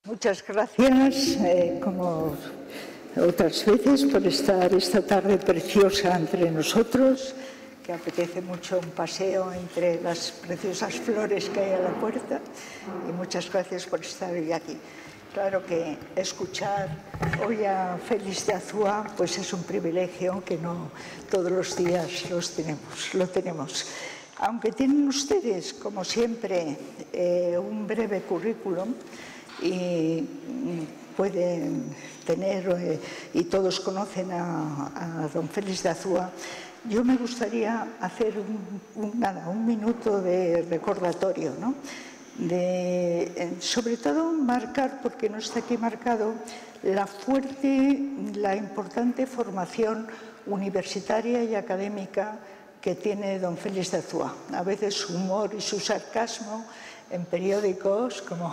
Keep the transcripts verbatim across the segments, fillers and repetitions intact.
Muchas gracias, eh, como otras veces, por estar esta tarde preciosa entre nosotros, que apetece mucho un paseo entre las preciosas flores que hay a la puerta, y muchas gracias por estar hoy aquí. Claro que escuchar hoy a Félix de Azúa pues es un privilegio que no todos los días los tenemos, lo tenemos. Aunque tienen ustedes, como siempre, eh, un breve currículum, y pueden tener, eh, y todos conocen a, a don Félix de Azúa, yo me gustaría hacer un, un, nada, un minuto de recordatorio, ¿no? De, eh, sobre todo marcar, porque no está aquí marcado, la fuerte, la importante formación universitaria y académica que tiene don Félix de Azúa. A veces su humor y su sarcasmo en periódicos como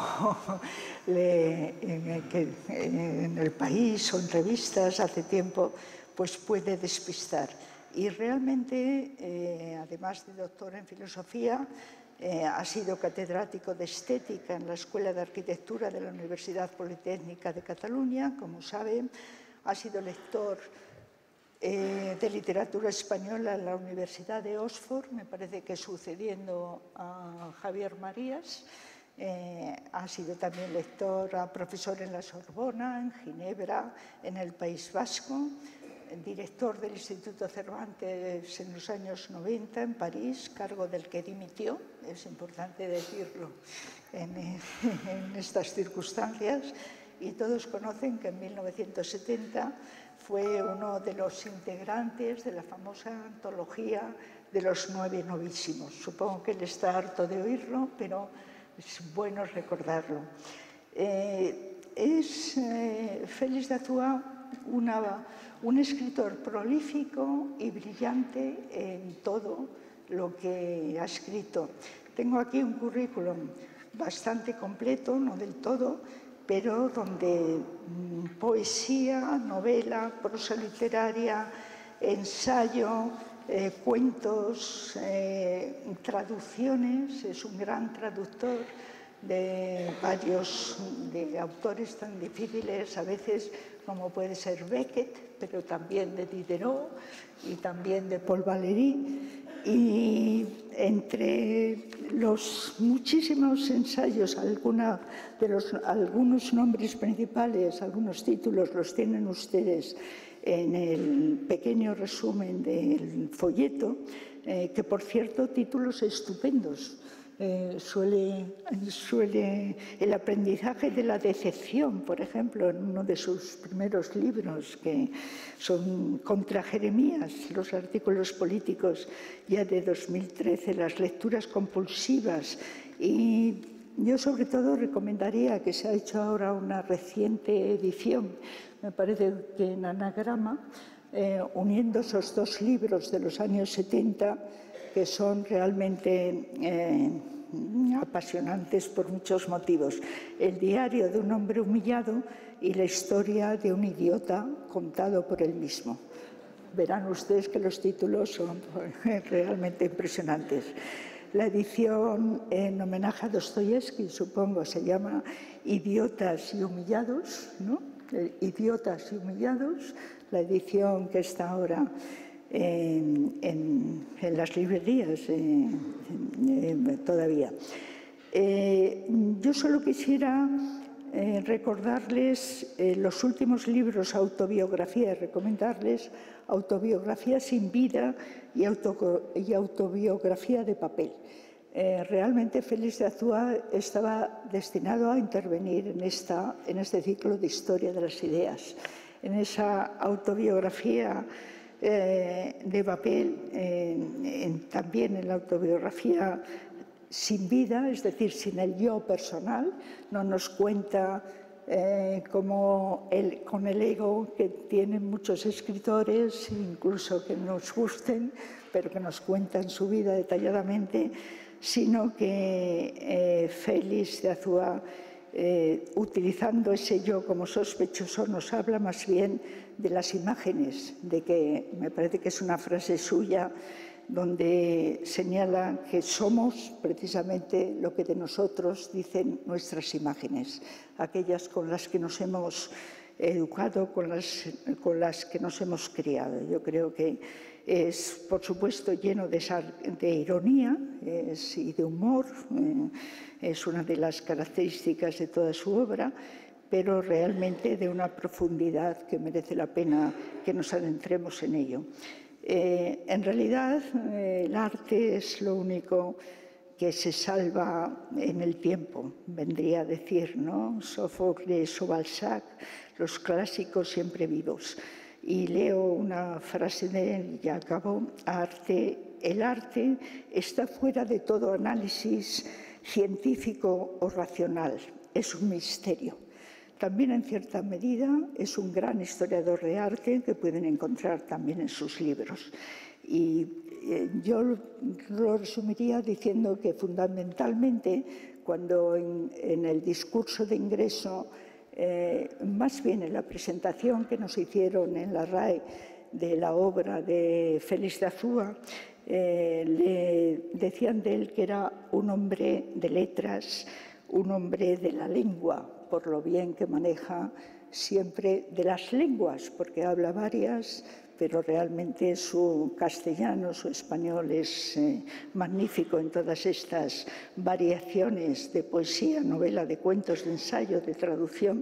le, en, que, en El País o en revistas hace tiempo, pues puede despistar. Y realmente, eh, además de doctor en filosofía, eh, ha sido catedrático de estética en la Escuela de Arquitectura de la Universidad Politécnica de Cataluña, como saben, ha sido lector Eh, de literatura española en la Universidad de Oxford, me parece que sucediendo a Javier Marías. Eh, ha sido también lector, a profesor en la Sorbona, en Ginebra, en el País Vasco, director del Instituto Cervantes en los años noventa en París, cargo del que dimitió, es importante decirlo en, en estas circunstancias, y todos conocen que en mil novecientos setenta fue uno de los integrantes de la famosa antología de los nueve novísimos. Supongo que él está harto de oírlo, pero es bueno recordarlo. Eh, es eh, Félix de Azúa una, un escritor prolífico y brillante en todo lo que ha escrito. Tengo aquí un currículum bastante completo, no del todo, pero donde mm, poesía, novela, prosa literaria, ensayo, eh, cuentos, eh, traducciones, es un gran traductor de varios de autores tan difíciles a veces como puede ser Beckett, pero también de Diderot y también de Paul Valéry. Y entre los muchísimos ensayos, alguna de los, algunos nombres principales, algunos títulos los tienen ustedes en el pequeño resumen del folleto, eh, que por cierto, títulos estupendos. Eh, suele, suele el aprendizaje de la decepción, por ejemplo, en uno de sus primeros libros, que son contra Jeremías, los artículos políticos ya de dos mil trece, las lecturas compulsivas. Y yo sobre todo recomendaría, que se ha hecho ahora una reciente edición, me parece que en Anagrama, eh, uniendo esos dos libros de los años setenta, que son realmente eh, apasionantes por muchos motivos. El diario de un hombre humillado y la historia de un idiota contado por él mismo. Verán ustedes que los títulos son realmente impresionantes. La edición en homenaje a Dostoyevski, supongo, se llama Idiotas y Humillados, ¿no? Idiotas y Humillados, la edición que está ahora En, en, en las librerías eh, eh, todavía. Eh, yo solo quisiera eh, recordarles eh, los últimos libros, autobiografía, recomendarles Autobiografía sin vida y, auto, y Autobiografía de papel. Eh, realmente Félix de Azúa estaba destinado a intervenir en, esta, en este ciclo de historia de las ideas. En esa autobiografía Eh, de papel, eh, en, también en la autobiografía sin vida, es decir, sin el yo personal, no nos cuenta eh, como el, con el ego que tienen muchos escritores, incluso que nos gusten, pero que nos cuentan su vida detalladamente, sino que eh, Félix de Azúa, Eh, utilizando ese yo como sospechoso, nos habla más bien de las imágenes, de que me parece que es una frase suya, donde señala que somos precisamente lo que de nosotros dicen nuestras imágenes, aquellas con las que nos hemos educado, con las, con las que nos hemos criado. Yo creo que es, por supuesto, lleno de, de ironía es, y de humor, eh, es una de las características de toda su obra, pero realmente de una profundidad que merece la pena que nos adentremos en ello. Eh, en realidad, eh, el arte es lo único que se salva en el tiempo, vendría a decir, ¿no? Sófocles o Balzac, los clásicos siempre vivos. Y leo una frase de él y ya acabo. Arte, el arte está fuera de todo análisis científico o racional, es un misterio. También, en cierta medida, es un gran historiador de arte que pueden encontrar también en sus libros. Y eh, yo lo resumiría diciendo que, fundamentalmente, cuando en, en el discurso de ingreso, eh, más bien en la presentación que nos hicieron en la R A E de la obra de Félix de Azúa, eh, le decían de él que era un hombre de letras, un hombre de la lengua, por lo bien que maneja siempre de las lenguas, porque habla varias, pero realmente su castellano, su español es eh, magnífico en todas estas variaciones de poesía, novela, de cuentos, de ensayo, de traducción.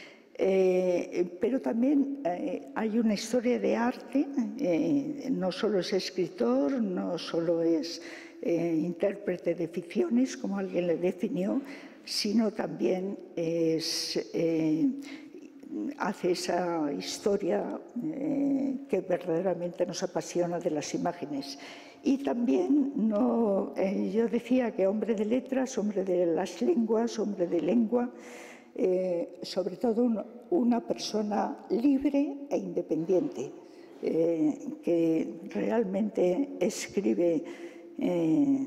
Eh, pero también eh, hay una historia de arte, eh, no solo es escritor, no solo es eh, intérprete de ficciones, como alguien le definió, sino también es, eh, hace esa historia eh, que verdaderamente nos apasiona de las imágenes. Y también, no, eh, yo decía que hombre de letras, hombre de las lenguas, hombre de lengua, eh, sobre todo un, una persona libre e independiente, eh, que realmente escribe eh,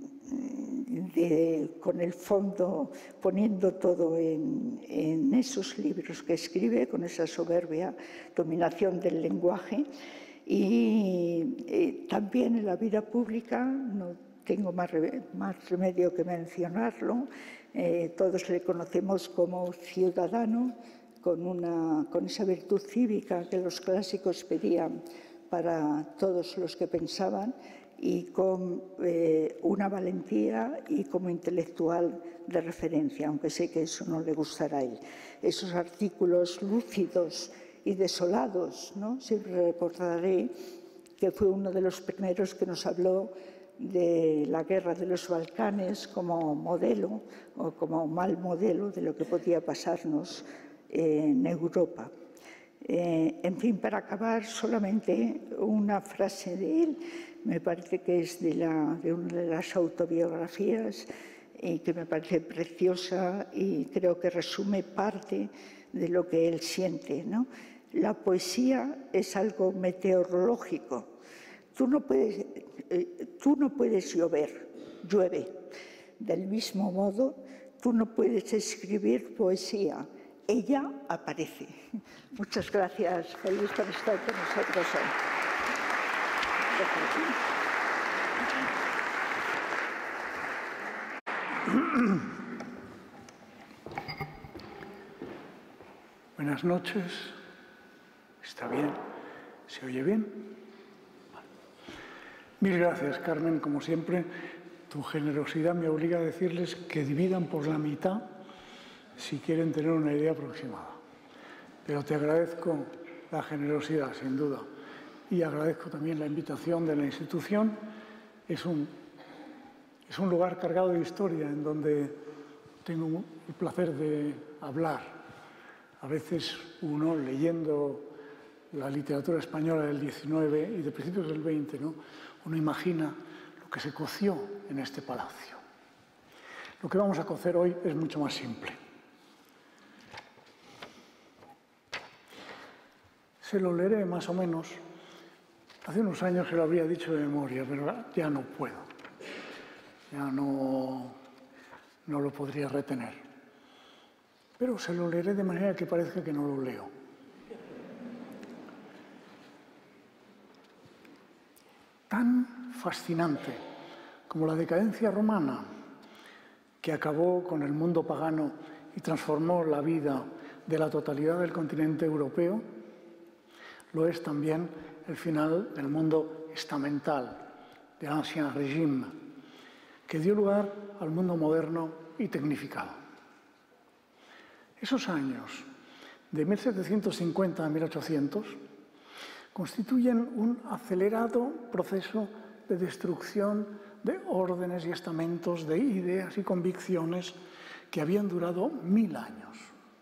De, con el fondo, poniendo todo en, en esos libros que escribe, con esa soberbia dominación del lenguaje. Y eh, también en la vida pública, no tengo más, más remedio que mencionarlo, eh, todos le conocemos como ciudadano, con, una, con esa virtud cívica que los clásicos pedían para todos los que pensaban, y con eh, una valentía y como intelectual de referencia, aunque sé que eso no le gustará a él. Esos artículos lúcidos y desolados, ¿no? Siempre recordaré que fue uno de los primeros que nos habló de la guerra de los Balcanes como modelo o como mal modelo de lo que podía pasarnos en Europa. Eh, en fin, para acabar, solamente una frase de él, me parece que es de, la, de una de las autobiografías y que me parece preciosa y creo que resume parte de lo que él siente, ¿no? La poesía es algo meteorológico. Tú no puedes, eh, tú no puedes llover, llueve. Del mismo modo, tú no puedes escribir poesía, ella aparece. Muchas gracias, feliz por estar con nosotros hoy. Buenas noches. ¿Está bien? ¿Se oye bien? Vale. Mil gracias, Carmen, como siempre. Tu generosidad me obliga a decirles que dividan por la mitad si quieren tener una idea aproximada. Pero te agradezco la generosidad, sin duda, y agradezco también la invitación de la institución. Es un, es un lugar cargado de historia en donde tengo el placer de hablar. A veces uno, leyendo la literatura española del diecinueve y de principios del veinte, ¿no? Uno imagina lo que se coció en este palacio. Lo que vamos a cocer hoy es mucho más simple. Se lo leeré más o menos. Hace unos años se lo habría dicho de memoria, pero ya no puedo. Ya no, no lo podría retener. Pero se lo leeré de manera que parezca que no lo leo. Tan fascinante, como la decadencia romana, que acabó con el mundo pagano y transformó la vida de la totalidad del continente europeo, lo es también el final del mundo estamental, del Ancien Régime, que dio lugar al mundo moderno y tecnificado. Esos años, de mil setecientos cincuenta a mil ochocientos, constituyen un acelerado proceso de destrucción de órdenes y estamentos, de ideas y convicciones que habían durado mil años.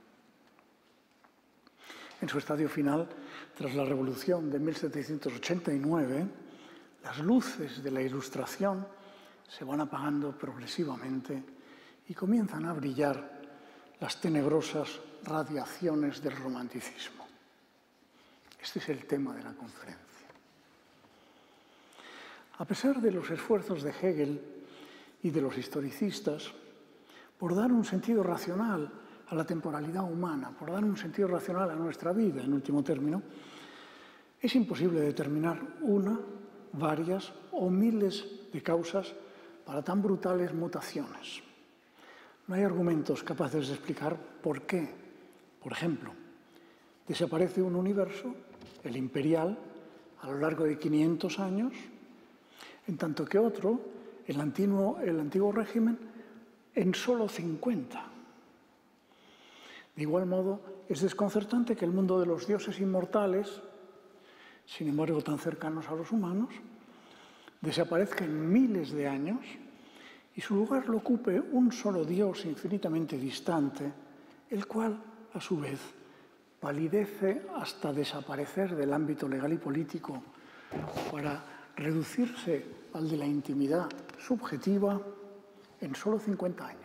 En su estadio final, tras la Revolución de mil setecientos ochenta y nueve, las luces de la Ilustración se van apagando progresivamente y comienzan a brillar las tenebrosas radiaciones del romanticismo. Este es el tema de la conferencia. A pesar de los esfuerzos de Hegel y de los historicistas por dar un sentido racional a la temporalidad humana, por dar un sentido racional a nuestra vida, en último término, es imposible determinar una, varias o miles de causas para tan brutales mutaciones. No hay argumentos capaces de explicar por qué, por ejemplo, desaparece un universo, el imperial, a lo largo de quinientos años, en tanto que otro, el antiguo, el antiguo régimen, en solo cincuenta. De igual modo, es desconcertante que el mundo de los dioses inmortales, sin embargo tan cercanos a los humanos, desaparezca en miles de años y su lugar lo ocupe un solo dios infinitamente distante, el cual, a su vez, palidece hasta desaparecer del ámbito legal y político para reducirse al de la intimidad subjetiva en solo cincuenta años.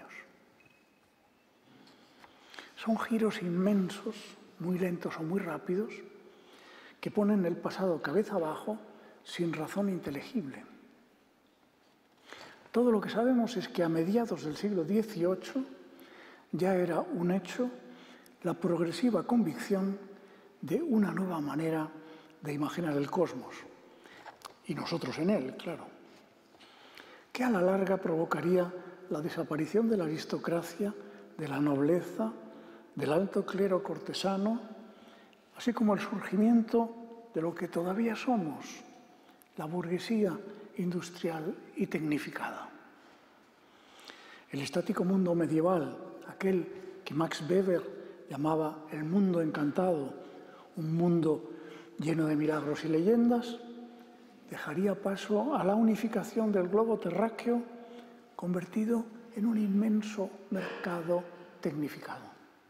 Son giros inmensos, muy lentos o muy rápidos, que ponen el pasado cabeza abajo sin razón inteligible. Todo lo que sabemos es que a mediados del siglo dieciocho ya era un hecho la progresiva convicción de una nueva manera de imaginar el cosmos, y nosotros en él, claro, que a la larga provocaría la desaparición de la aristocracia, de la nobleza, del alto clero cortesano, así como el surgimiento de lo que todavía somos, la burguesía industrial y tecnificada. El estático mundo medieval, aquel que Max Weber llamaba el mundo encantado, un mundo lleno de milagros y leyendas, dejaría paso a la unificación del globo terráqueo convertido en un inmenso mercado tecnificado.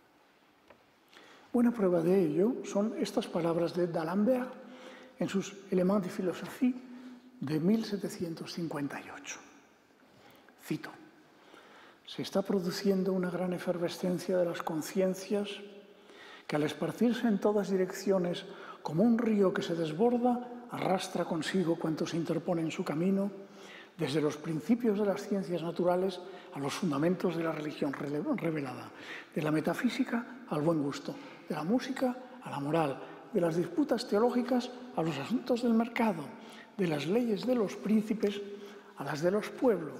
Buena prueba de ello son estas palabras de d'Alembert en sus Éléments de philosophie de mil setecientos cincuenta y ocho. Cito: «Se está produciendo una gran efervescencia de las conciencias que al esparcirse en todas direcciones como un río que se desborda, arrastra consigo cuanto se interpone en su camino, desde los principios de las ciencias naturales a los fundamentos de la religión revelada, de la metafísica al buen gusto, de la música a la moral, de las disputas teológicas a los asuntos del mercado, de las leyes de los príncipes a las de los pueblos.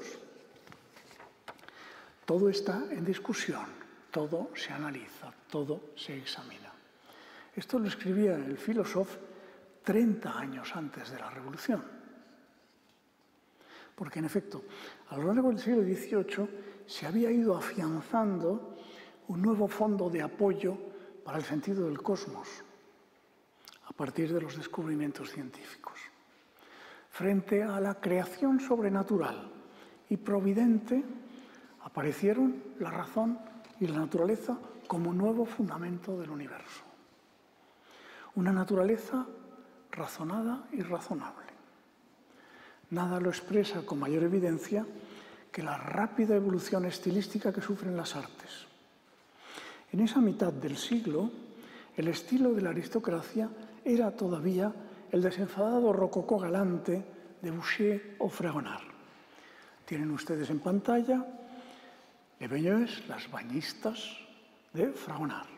Todo está en discusión, todo se analiza, todo se examina». Esto lo escribía el filósofo treinta años antes de la Revolución. Porque, en efecto, a lo largo del siglo dieciocho se había ido afianzando un nuevo fondo de apoyo para el sentido del cosmos, a partir de los descubrimientos científicos. Frente a la creación sobrenatural y providente, aparecieron la razón y la naturaleza como nuevo fundamento del universo. Una naturaleza razonada y razonable. Nada lo expresa con mayor evidencia que la rápida evolución estilística que sufren las artes. En esa mitad del siglo, el estilo de la aristocracia era todavía el desenfadado rococó galante de Boucher o Fragonard. Tienen ustedes en pantalla Les Baigneuse, las bañistas de Fragonard.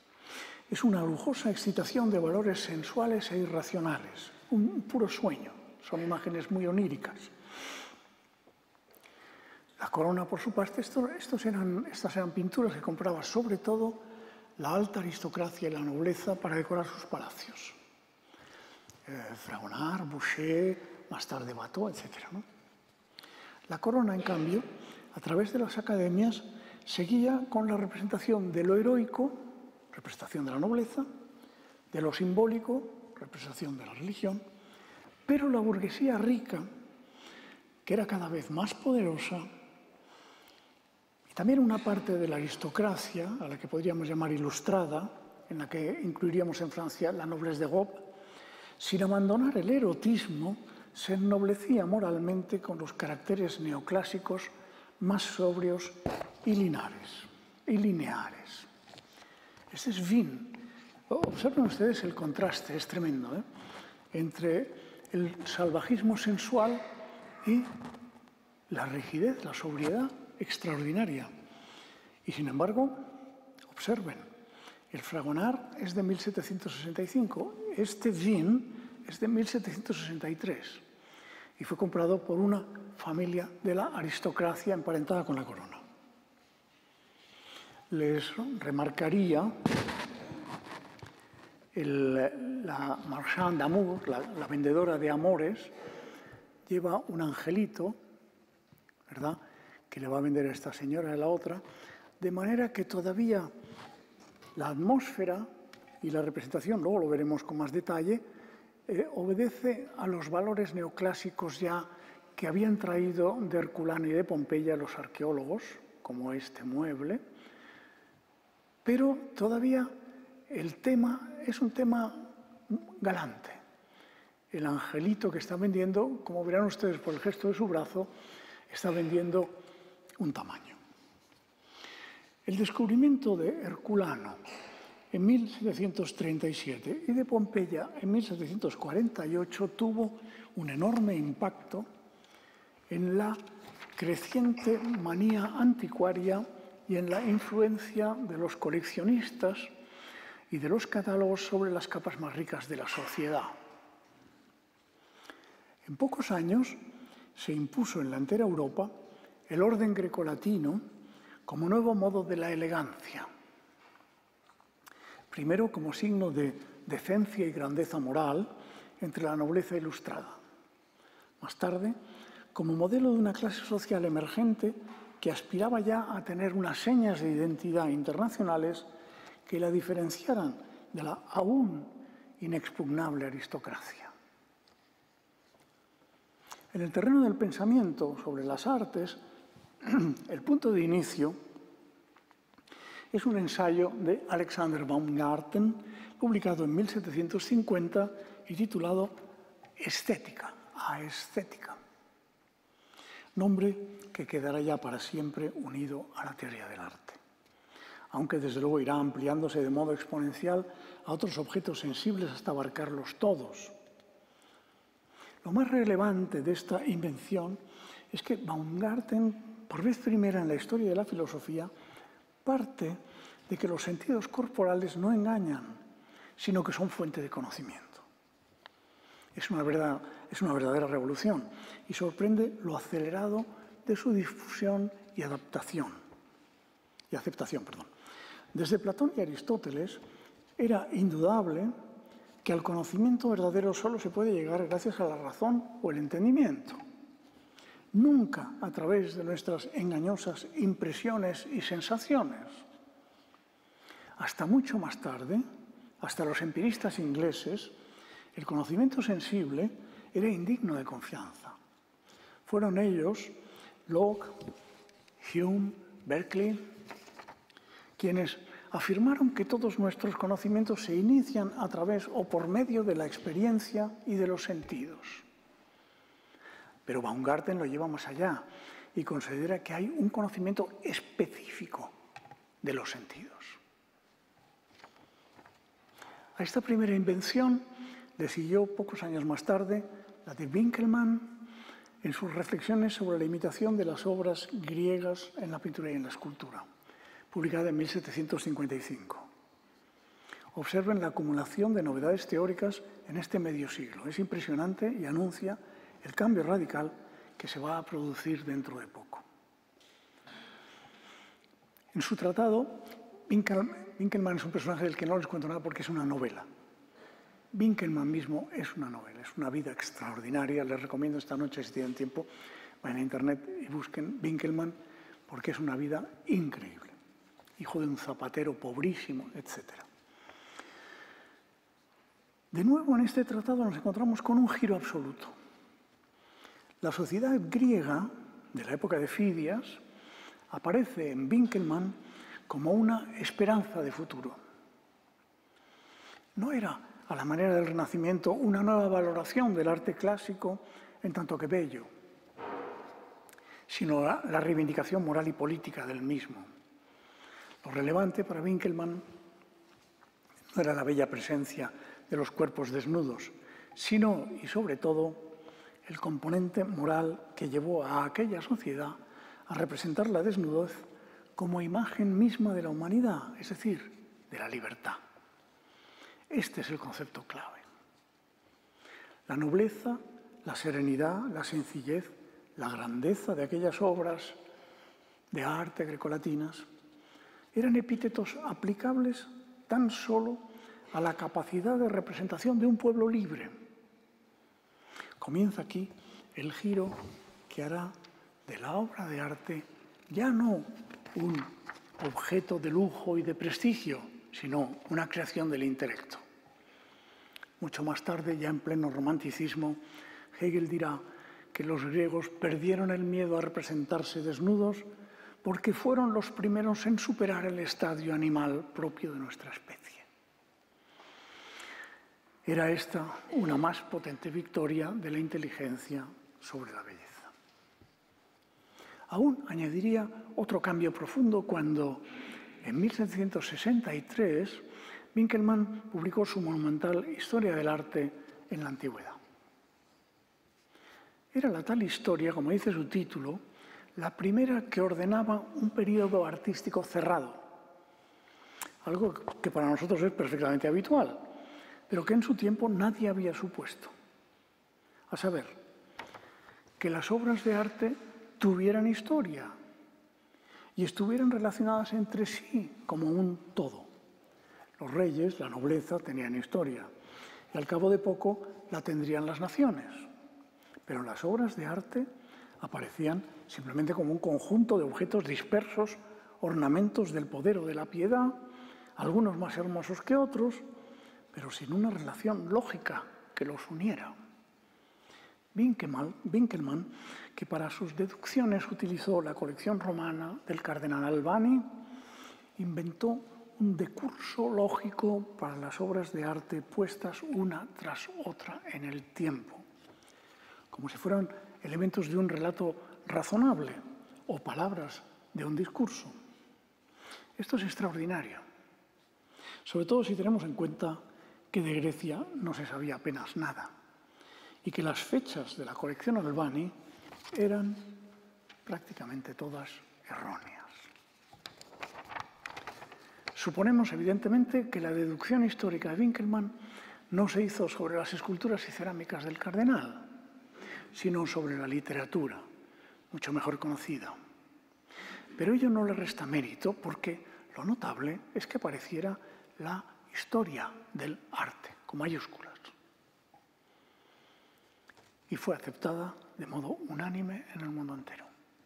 Es una lujosa excitación de valores sensuales e irracionales, un puro sueño. son imágenes muy oníricas. La corona, por su parte, esto, estos eran, estas eran pinturas que compraba sobre todo la alta aristocracia y la nobleza para decorar sus palacios. Eh, Fragonard, Boucher, más tarde Watteau, etcétera, ¿no? La corona, en cambio, a través de las academias, seguía con la representación de lo heroico, representación de la nobleza, de lo simbólico, representación de la religión, pero la burguesía rica, que era cada vez más poderosa, y también una parte de la aristocracia, a la que podríamos llamar ilustrada, en la que incluiríamos en Francia la noblesse d'Europe, sin abandonar el erotismo, se ennoblecía moralmente con los caracteres neoclásicos más sobrios y lineares. Y lineares. Este es Vien. Observen ustedes el contraste, es tremendo, ¿eh? Entre el salvajismo sensual y la rigidez, la sobriedad extraordinaria. Y sin embargo, observen, el Fragonard es de mil setecientos sesenta y cinco, este Vien es de mil setecientos sesenta y tres y fue comprado por una familia de la aristocracia emparentada con la corona. Les remarcaría el, la marchand d'amour, la, la vendedora de amores, lleva un angelito, ¿verdad?, que le va a vender a esta señora y a la otra, de manera que todavía la atmósfera y la representación, luego lo veremos con más detalle, eh, obedece a los valores neoclásicos ya que habían traído de Herculano y de Pompeya los arqueólogos, como este mueble, pero todavía el tema es un tema galante. El angelito que está vendiendo, como verán ustedes por el gesto de su brazo, está vendiendo un tamaño. El descubrimiento de Herculano en mil setecientos treinta y siete y de Pompeya en mil setecientos cuarenta y ocho tuvo un enorme impacto en la creciente manía anticuaria y en la influencia de los coleccionistas y de los catálogos sobre las capas más ricas de la sociedad. En pocos años se impuso en la entera Europa el orden grecolatino como nuevo modo de la elegancia. Primero como signo de decencia y grandeza moral entre la nobleza ilustrada. Más tarde, como modelo de una clase social emergente que aspiraba ya a tener unas señas de identidad internacionales que la diferenciaran de la aún inexpugnable aristocracia. En el terreno del pensamiento sobre las artes, el punto de inicio es un ensayo de Alexander Baumgarten, publicado en mil setecientos cincuenta y titulado Estética, aesthetica, nombre que quedará ya para siempre unido a la teoría del arte, aunque desde luego irá ampliándose de modo exponencial a otros objetos sensibles hasta abarcarlos todos. Lo más relevante de esta invención es que Baumgarten, por vez primera en la historia de la filosofía, parte de que los sentidos corporales no engañan, sino que son fuente de conocimiento. Es una, verdad, es una verdadera revolución y sorprende lo acelerado de su difusión y adaptación, y aceptación. Perdón. Desde Platón y Aristóteles era indudable que al conocimiento verdadero solo se puede llegar gracias a la razón o el entendimiento. Nunca a través de nuestras engañosas impresiones y sensaciones. Hasta mucho más tarde, hasta los empiristas ingleses, el conocimiento sensible era indigno de confianza. Fueron ellos, Locke, Hume, Berkeley, quienes afirmaron que todos nuestros conocimientos se inician a través o por medio de la experiencia y de los sentidos. Pero Baumgarten lo lleva más allá y considera que hay un conocimiento específico de los sentidos. A esta primera invención le siguió pocos años más tarde la de Winkelmann en sus reflexiones sobre la imitación de las obras griegas en la pintura y en la escultura, publicada en mil setecientos cincuenta y cinco. Observen la acumulación de novedades teóricas en este medio siglo. Es impresionante y anuncia el cambio radical que se va a producir dentro de poco. En su tratado, Winckelmann es un personaje del que no les cuento nada porque es una novela. Winckelmann mismo es una novela, es una vida extraordinaria. Les recomiendo esta noche, si tienen tiempo, vayan a internet y busquen Winckelmann, porque es una vida increíble. Hijo de un zapatero pobrísimo, etcétera. De nuevo, en este tratado nos encontramos con un giro absoluto. La sociedad griega de la época de Fidias aparece en Winckelmann como una esperanza de futuro. No era, a la manera del Renacimiento, una nueva valoración del arte clásico en tanto que bello, sino la, la reivindicación moral y política del mismo. Lo relevante para Winckelmann no era la bella presencia de los cuerpos desnudos, sino, y sobre todo, el componente moral que llevó a aquella sociedad a representar la desnudez como imagen misma de la humanidad, es decir, de la libertad. Este es el concepto clave. La nobleza, la serenidad, la sencillez, la grandeza de aquellas obras de arte grecolatinas eran epítetos aplicables tan solo a la capacidad de representación de un pueblo libre. Comienza aquí el giro que hará de la obra de arte ya no un objeto de lujo y de prestigio, sino una creación del intelecto. Mucho más tarde, ya en pleno romanticismo, Hegel dirá que los griegos perdieron el miedo a representarse desnudos porque fueron los primeros en superar el estadio animal propio de nuestra especie. Era esta una más potente victoria de la inteligencia sobre la belleza. Aún añadiría otro cambio profundo cuando, en mil setecientos sesenta y tres, Winckelmann publicó su monumental Historia del arte en la Antigüedad. Era la tal historia, como dice su título, la primera que ordenaba un periodo artístico cerrado, algo que para nosotros es perfectamente habitual, pero que en su tiempo nadie había supuesto. A saber, que las obras de arte tuvieran historia y estuvieran relacionadas entre sí como un todo. Los reyes, la nobleza, tenían historia y al cabo de poco la tendrían las naciones. Pero las obras de arte aparecían simplemente como un conjunto de objetos dispersos, ornamentos del poder o de la piedad, algunos más hermosos que otros, pero sin una relación lógica que los uniera. Winckelmann, que para sus deducciones utilizó la colección romana del cardenal Albani, inventó un decurso lógico para las obras de arte puestas una tras otra en el tiempo, como si fueran elementos de un relato razonable o palabras de un discurso. Esto es extraordinario, sobre todo si tenemos en cuenta que de Grecia no se sabía apenas nada y que las fechas de la colección Albani eran prácticamente todas erróneas. Suponemos, evidentemente, que la deducción histórica de Winckelmann no se hizo sobre las esculturas y cerámicas del cardenal, sino sobre la literatura, mucho mejor conocida. Pero ello no le resta mérito porque lo notable es que apareciera la historia del arte, con mayúsculas. Y fue aceptada de modo unánime en el mundo entero.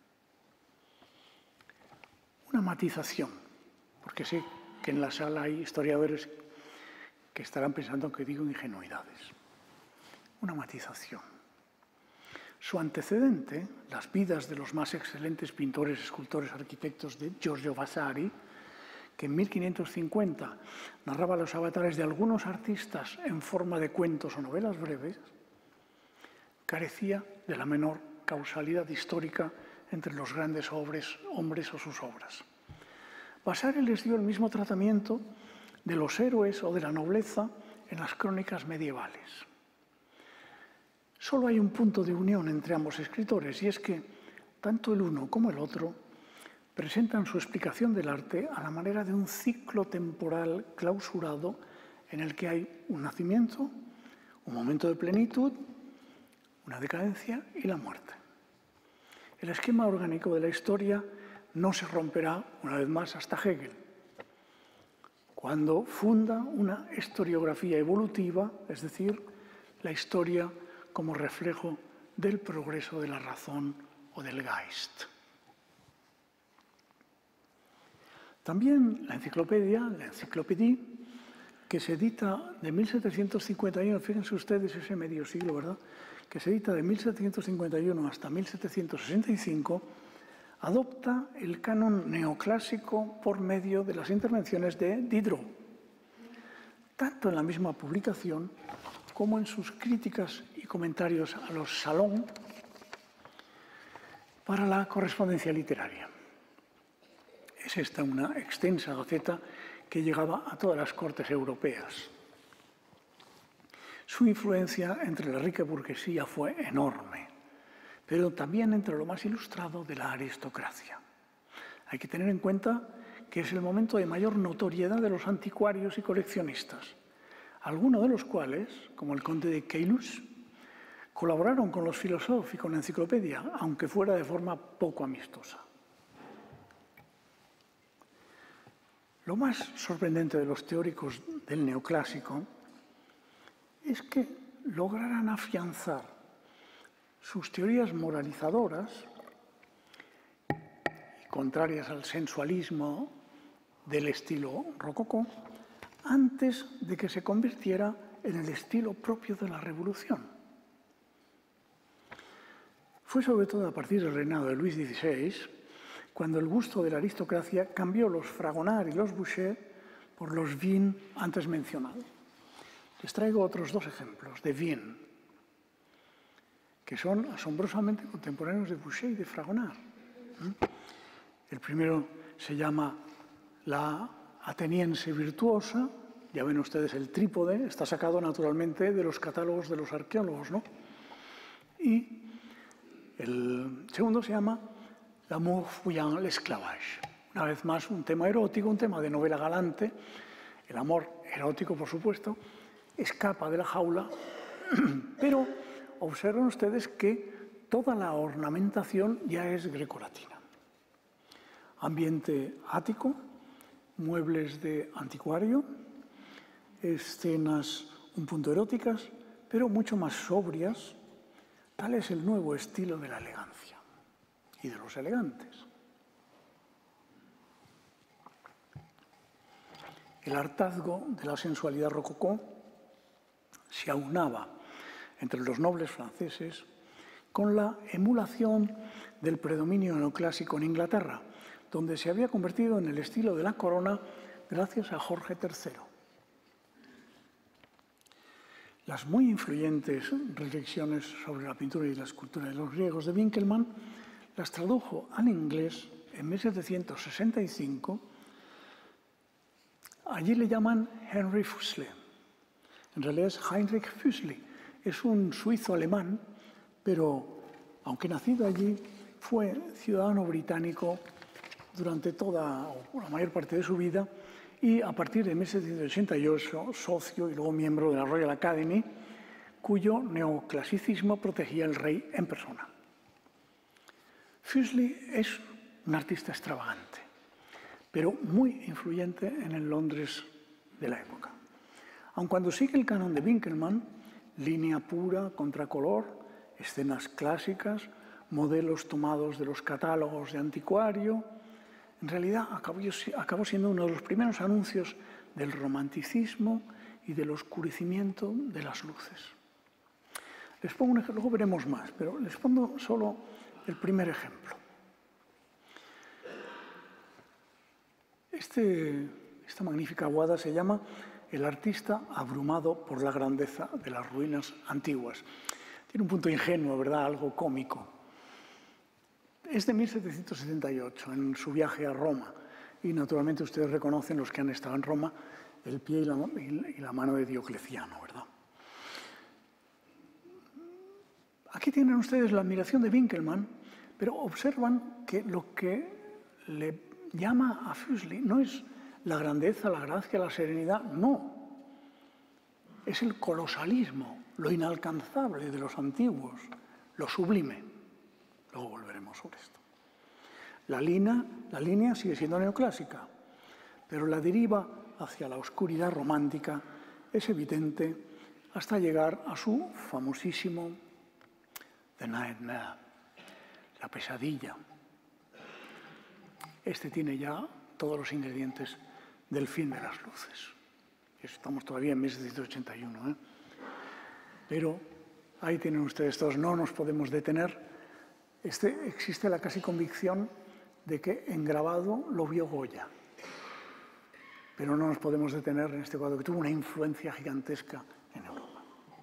Una matización, porque sé que en la sala hay historiadores que estarán pensando que digo ingenuidades. Una matización. Su antecedente, las vidas de los más excelentes pintores, escultores, arquitectos de Giorgio Vasari, que en mil quinientos cincuenta narraba los avatares de algunos artistas en forma de cuentos o novelas breves, carecía de la menor causalidad histórica entre los grandes hombres, hombres o sus obras. Vasari les dio el mismo tratamiento de los héroes o de la nobleza en las crónicas medievales. Solo hay un punto de unión entre ambos escritores, y es que tanto el uno como el otro presentan su explicación del arte a la manera de un ciclo temporal clausurado en el que hay un nacimiento, un momento de plenitud, una decadencia y la muerte. El esquema orgánico de la historia no se romperá, una vez más, hasta Hegel, cuando funda una historiografía evolutiva, es decir, la historia como reflejo del progreso de la razón o del Geist. También la enciclopedia, la Enciclopédie, que se edita de mil setecientos cincuenta y uno, fíjense ustedes ese medio siglo, ¿verdad?, que se edita de mil setecientos cincuenta y uno hasta mil setecientos sesenta y cinco, adopta el canon neoclásico por medio de las intervenciones de Diderot, tanto en la misma publicación como en sus críticas y comentarios a los Salons para la correspondencia literaria. Es esta una extensa gaceta que llegaba a todas las cortes europeas. Su influencia entre la rica burguesía fue enorme, pero también entre lo más ilustrado de la aristocracia. Hay que tener en cuenta que es el momento de mayor notoriedad de los anticuarios y coleccionistas, algunos de los cuales, como el conde de Caylus, colaboraron con los filósofos y con la enciclopedia, aunque fuera de forma poco amistosa. Lo más sorprendente de los teóricos del neoclásico es que lograran afianzar sus teorías moralizadoras y contrarias al sensualismo del estilo rococó antes de que se convirtiera en el estilo propio de la Revolución. Fue sobre todo a partir del reinado de Luis dieciséis cuando el gusto de la aristocracia cambió los Fragonard y los Boucher por los Vien antes mencionados. Les traigo otros dos ejemplos de Vien, que son asombrosamente contemporáneos de Boucher y de Fragonard. El primero se llama La Ateniense Virtuosa. Ya ven ustedes el trípode, está sacado naturalmente de los catálogos de los arqueólogos, ¿no? Y el segundo se llama L'amour fuyant l'esclavage. Una vez más, un tema erótico, un tema de novela galante. El amor erótico, por supuesto, escapa de la jaula, pero observen ustedes que toda la ornamentación ya es grecolatina. Ambiente ático, muebles de anticuario, escenas un punto eróticas, pero mucho más sobrias. Tal es el nuevo estilo de la elegancia y de los elegantes. El hartazgo de la sensualidad rococó se aunaba entre los nobles franceses con la emulación del predominio neoclásico en Inglaterra, donde se había convertido en el estilo de la corona gracias a Jorge tercero. Las muy influyentes reflexiones sobre la pintura y la escultura de los griegos de Winkelmann las tradujo al inglés en mil setecientos sesenta y cinco. Allí le llaman Henry Füssli. En realidad es Heinrich Füssli. Es un suizo alemán, pero aunque nacido allí, fue ciudadano británico durante toda o la mayor parte de su vida y a partir de mil setecientos ochenta y ocho, socio y luego miembro de la Royal Academy, cuyo neoclasicismo protegía el rey en persona. Füssli es un artista extravagante, pero muy influyente en el Londres de la época. Aun cuando sigue el canon de Winkelmann, línea pura, contracolor, escenas clásicas, modelos tomados de los catálogos de anticuario, en realidad acabó, acabó siendo uno de los primeros anuncios del romanticismo y del oscurecimiento de las luces. Les pongo un ejemplo, luego veremos más, pero les pongo solo el primer ejemplo. Este, esta magnífica aguada se llama El artista abrumado por la grandeza de las ruinas antiguas. Tiene un punto ingenuo, ¿verdad? Algo cómico. Es de mil setecientos setenta y ocho, en su viaje a Roma. Y naturalmente ustedes reconocen, los que han estado en Roma, el pie y la, y la mano de Diocleciano, ¿verdad? Aquí tienen ustedes la admiración de Winkelmann, pero observan que lo que le llama a Füssli no es la grandeza, la gracia, la serenidad, no. Es el colosalismo lo inalcanzable de los antiguos, lo sublime. Luego volveremos sobre esto. La línea, la línea sigue siendo neoclásica, pero la deriva hacia la oscuridad romántica es evidente hasta llegar a su famosísimo The Nightmare, la pesadilla. Este tiene ya todos los ingredientes del fin de las luces. Estamos todavía en mil setecientos ochenta y uno, ¿eh? Pero ahí tienen ustedes todos, no nos podemos detener. Este, existe la casi convicción de que en grabado lo vio Goya. Pero no nos podemos detener en este cuadro, que tuvo una influencia gigantesca en Europa.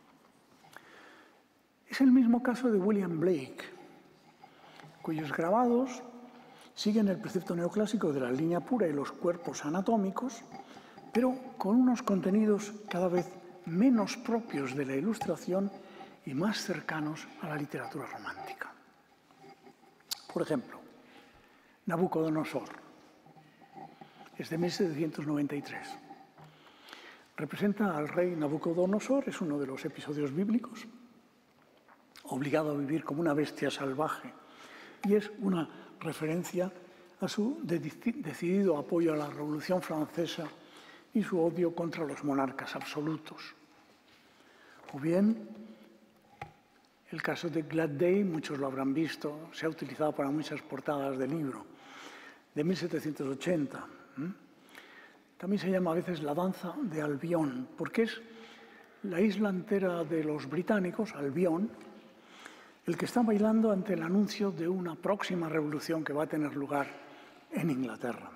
Es el mismo caso de William Blake, cuyos grabados siguen el precepto neoclásico de la línea pura y los cuerpos anatómicos, pero con unos contenidos cada vez menos propios de la Ilustración y más cercanos a la literatura romántica. Por ejemplo, Nabucodonosor, es de mil setecientos noventa y tres. Representa al rey Nabucodonosor, es uno de los episodios bíblicos, obligado a vivir como una bestia salvaje, y es una referencia a su decidido apoyo a la Revolución Francesa y su odio contra los monarcas absolutos. O bien, el caso de Glad Day, muchos lo habrán visto, se ha utilizado para muchas portadas del libro, de mil setecientos ochenta. También se llama a veces la danza de Albión, porque es la isla entera de los británicos, Albión, el que está bailando ante el anuncio de una próxima revolución que va a tener lugar en Inglaterra.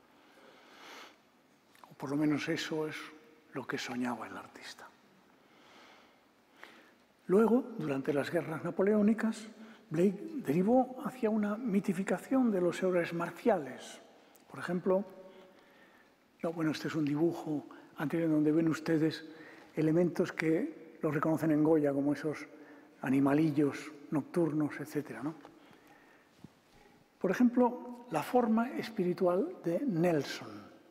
O por lo menos eso es lo que soñaba el artista. Luego, durante las guerras napoleónicas, Blake derivó hacia una mitificación de los héroes marciales. Por ejemplo, no, bueno, este es un dibujo anterior donde ven ustedes elementos que los reconocen en Goya, como esos animalillos nocturnos, etcétera, ¿no? Por ejemplo, la forma espiritual de Nelson,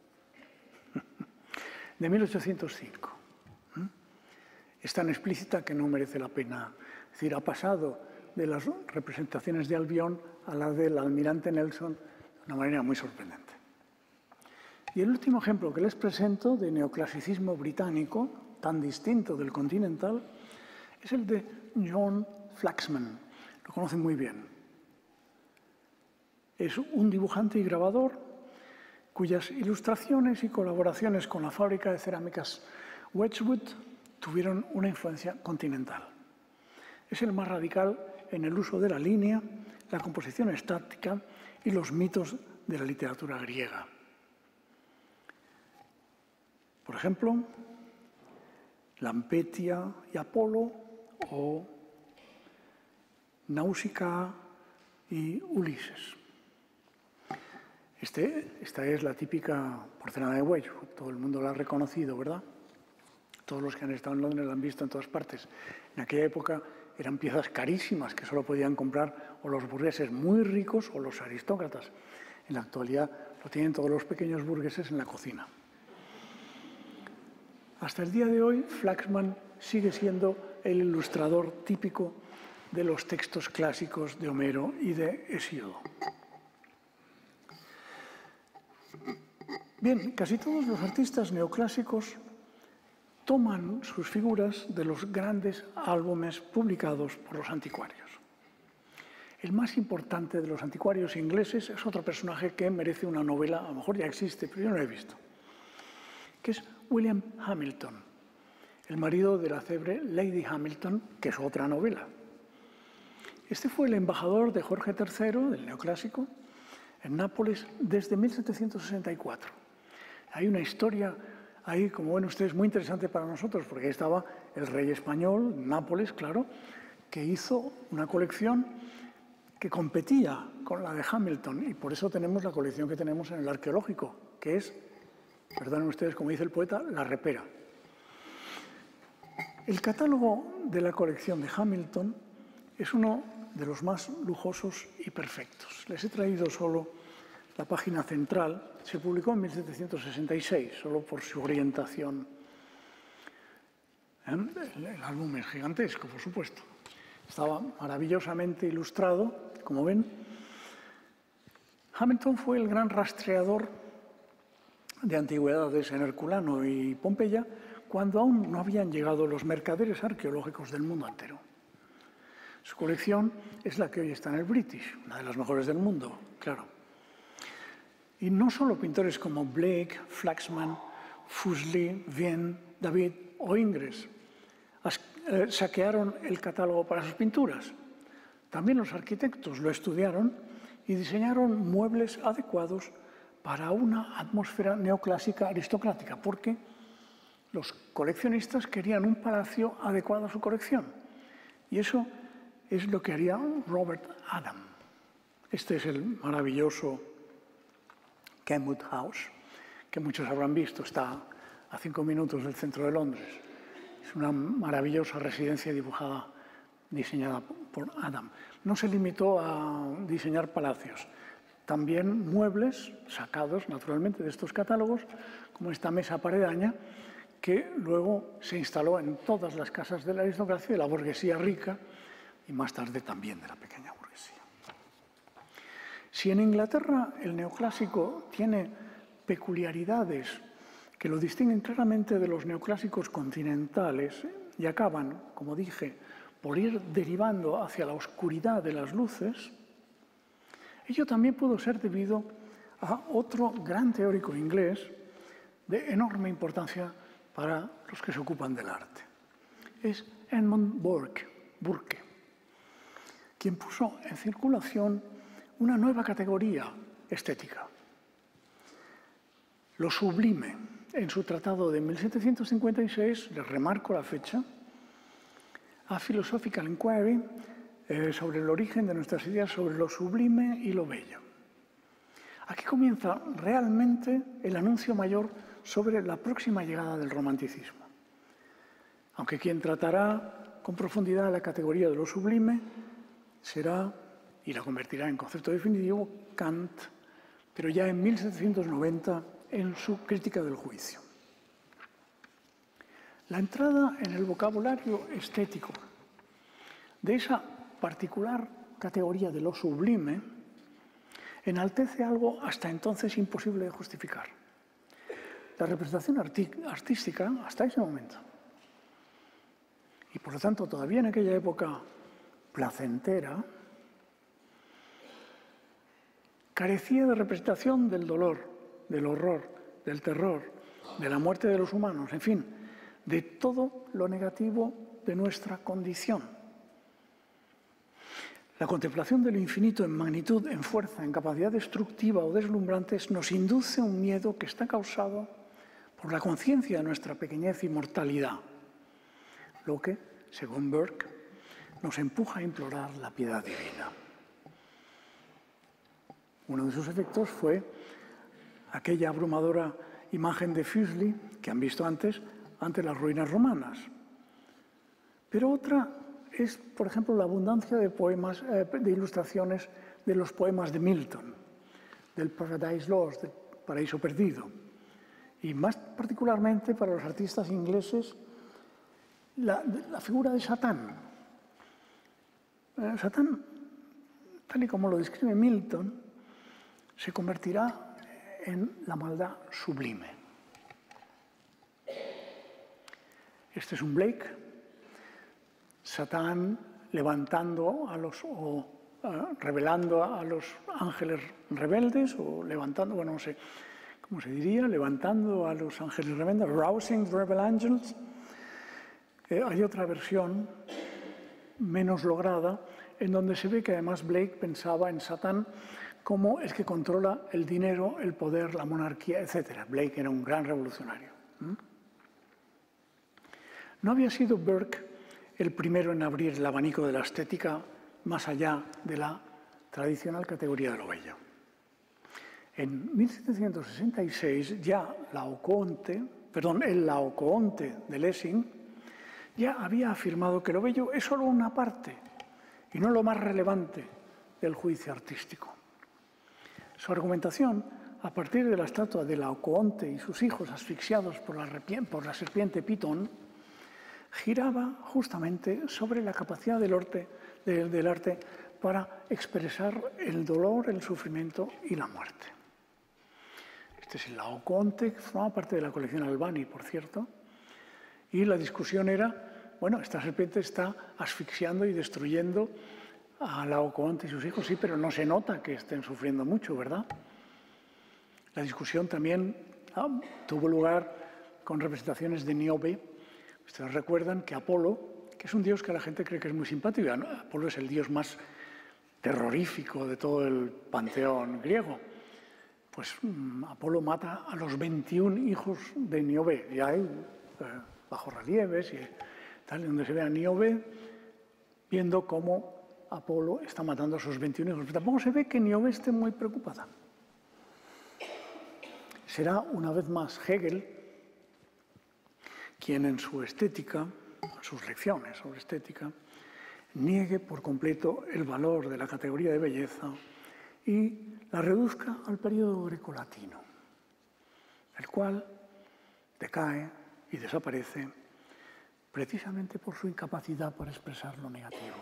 de mil ochocientos cinco. Es tan explícita que no merece la pena. Es decir, ha pasado de las representaciones de Albión a la del almirante Nelson de una manera muy sorprendente. Y el último ejemplo que les presento de neoclasicismo británico, tan distinto del continental, es el de John Flaxman. Lo conocen muy bien. Es un dibujante y grabador cuyas ilustraciones y colaboraciones con la fábrica de cerámicas Wedgwood tuvieron una influencia continental. Es el más radical en el uso de la línea, la composición estática y los mitos de la literatura griega. Por ejemplo, Lampetia y Apolo o Náusica y Ulises. Este, esta es la típica porcelana de Wedgwood, todo el mundo la ha reconocido, ¿verdad? Todos los que han estado en Londres la han visto en todas partes. En aquella época eran piezas carísimas que solo podían comprar o los burgueses muy ricos o los aristócratas. En la actualidad lo tienen todos los pequeños burgueses en la cocina. Hasta el día de hoy, Flaxman sigue siendo el ilustrador típico de los textos clásicos de Homero y de Hesíodo. Bien, casi todos los artistas neoclásicos toman sus figuras de los grandes álbumes publicados por los anticuarios. El más importante de los anticuarios ingleses es otro personaje que merece una novela, a lo mejor ya existe, pero yo no lo he visto, que es William Hamilton, el marido de la célebre Lady Hamilton, que es otra novela. Este fue el embajador de Jorge tercero, del neoclásico, en Nápoles desde mil setecientos sesenta y cuatro. Hay una historia ahí, como ven ustedes, muy interesante para nosotros, porque ahí estaba el rey español, Nápoles, claro, que hizo una colección que competía con la de Hamilton, y por eso tenemos la colección que tenemos en el arqueológico, que es, perdonen ustedes, como dice el poeta, la repera. El catálogo de la colección de Hamilton es uno de los más lujosos y perfectos. Les he traído solo la página central. Se publicó en mil setecientos sesenta y seis, solo por su orientación. El, el álbum es gigantesco, por supuesto. Estaba maravillosamente ilustrado, como ven. Hamilton fue el gran rastreador de antigüedades en Herculano y Pompeya cuando aún no habían llegado los mercaderes arqueológicos del mundo entero. Su colección es la que hoy está en el British, una de las mejores del mundo, claro. Y no solo pintores como Blake, Flaxman, Fuseli, Vien, David o Ingres eh, saquearon el catálogo para sus pinturas. También los arquitectos lo estudiaron y diseñaron muebles adecuados para una atmósfera neoclásica aristocrática, porque los coleccionistas querían un palacio adecuado a su colección. Y eso es lo que haría Robert Adam. Este es el maravilloso Kenwood House, que muchos habrán visto, está a cinco minutos del centro de Londres. Es una maravillosa residencia dibujada, diseñada por Adam. No se limitó a diseñar palacios, también muebles sacados naturalmente de estos catálogos, como esta mesa paredaña, que luego se instaló en todas las casas de la aristocracia, de la burguesía rica y más tarde también de la pequeña burguesía. Si en Inglaterra el neoclásico tiene peculiaridades que lo distinguen claramente de los neoclásicos continentales y acaban, como dije, por ir derivando hacia la oscuridad de las luces, ello también pudo ser debido a otro gran teórico inglés de enorme importancia para los que se ocupan del arte. Es Edmund Burke, Burke, quien puso en circulación una nueva categoría estética, lo sublime. En su tratado de mil setecientos cincuenta y seis, les remarco la fecha, A Philosophical Inquiry, eh, sobre el origen de nuestras ideas sobre lo sublime y lo bello. Aquí comienza realmente el anuncio mayor sobre la próxima llegada del romanticismo. Aunque quien tratará con profundidad la categoría de lo sublime será, y la convertirá en concepto definitivo, Kant, pero ya en mil setecientos noventa en su Crítica del Juicio. La entrada en el vocabulario estético de esa particular categoría de lo sublime enaltece algo hasta entonces imposible de justificar: la representación artística hasta ese momento. Y por lo tanto, todavía en aquella época placentera, carecía de representación del dolor, del horror, del terror, de la muerte de los humanos, en fin, de todo lo negativo de nuestra condición. La contemplación del infinito en magnitud, en fuerza, en capacidad destructiva o deslumbrante nos induce un miedo que está causado por la conciencia de nuestra pequeñez y mortalidad, lo que, según Burke, nos empuja a implorar la piedad divina. Uno de sus efectos fue aquella abrumadora imagen de Fuseli, que han visto antes, ante las ruinas romanas. Pero otra es, por ejemplo, la abundancia de poemas, eh, de ilustraciones de los poemas de Milton, del Paradise Lost, del Paraíso Perdido. Y más particularmente para los artistas ingleses, la, la figura de Satán. Eh, Satán, tal y como lo describe Milton, se convertirá en la maldad sublime. Este es un Blake, Satán levantando a los, o uh, revelando a los ángeles rebeldes, o levantando, bueno, no sé cómo se diría, levantando a los ángeles rebeldes, rousing the rebel angels. Eh, hay otra versión menos lograda, en donde se ve que además Blake pensaba en Satán como el que controla el dinero, el poder, la monarquía, etcétera. Blake era un gran revolucionario. ¿Mm? No había sido Burke el primero en abrir el abanico de la estética más allá de la tradicional categoría de lo bello. En mil setecientos sesenta y seis, ya Laocoonte, perdón, el Laocoonte de Lessing ya había afirmado que lo bello es solo una parte y no lo más relevante del juicio artístico. Su argumentación, a partir de la estatua de Laocoonte y sus hijos asfixiados por la, por la serpiente Pitón, giraba justamente sobre la capacidad del arte, del, del arte para expresar el dolor, el sufrimiento y la muerte. Este es el Laocoonte, que forma parte de la colección Albani, por cierto, y la discusión era, bueno, esta serpiente está asfixiando y destruyendo a Laocoonte y sus hijos, sí, pero no se nota que estén sufriendo mucho, ¿verdad? La discusión también ah, tuvo lugar con representaciones de Niobe. Ustedes recuerdan que Apolo, que es un dios que la gente cree que es muy simpático, ¿no? Apolo es el dios más terrorífico de todo el panteón griego. Pues um, Apolo mata a los veintiún hijos de Niobe, y hay eh, bajorrelieves y tal, donde se ve a Niobe viendo cómo Apolo está matando a sus veintiún hijos. Pero tampoco se ve que Niobe esté muy preocupada. Será una vez más Hegel quien en su estética, sus lecciones sobre estética, niegue por completo el valor de la categoría de belleza y la reduzca al periodo grecolatino, el cual decae y desaparece precisamente por su incapacidad para expresar lo negativo.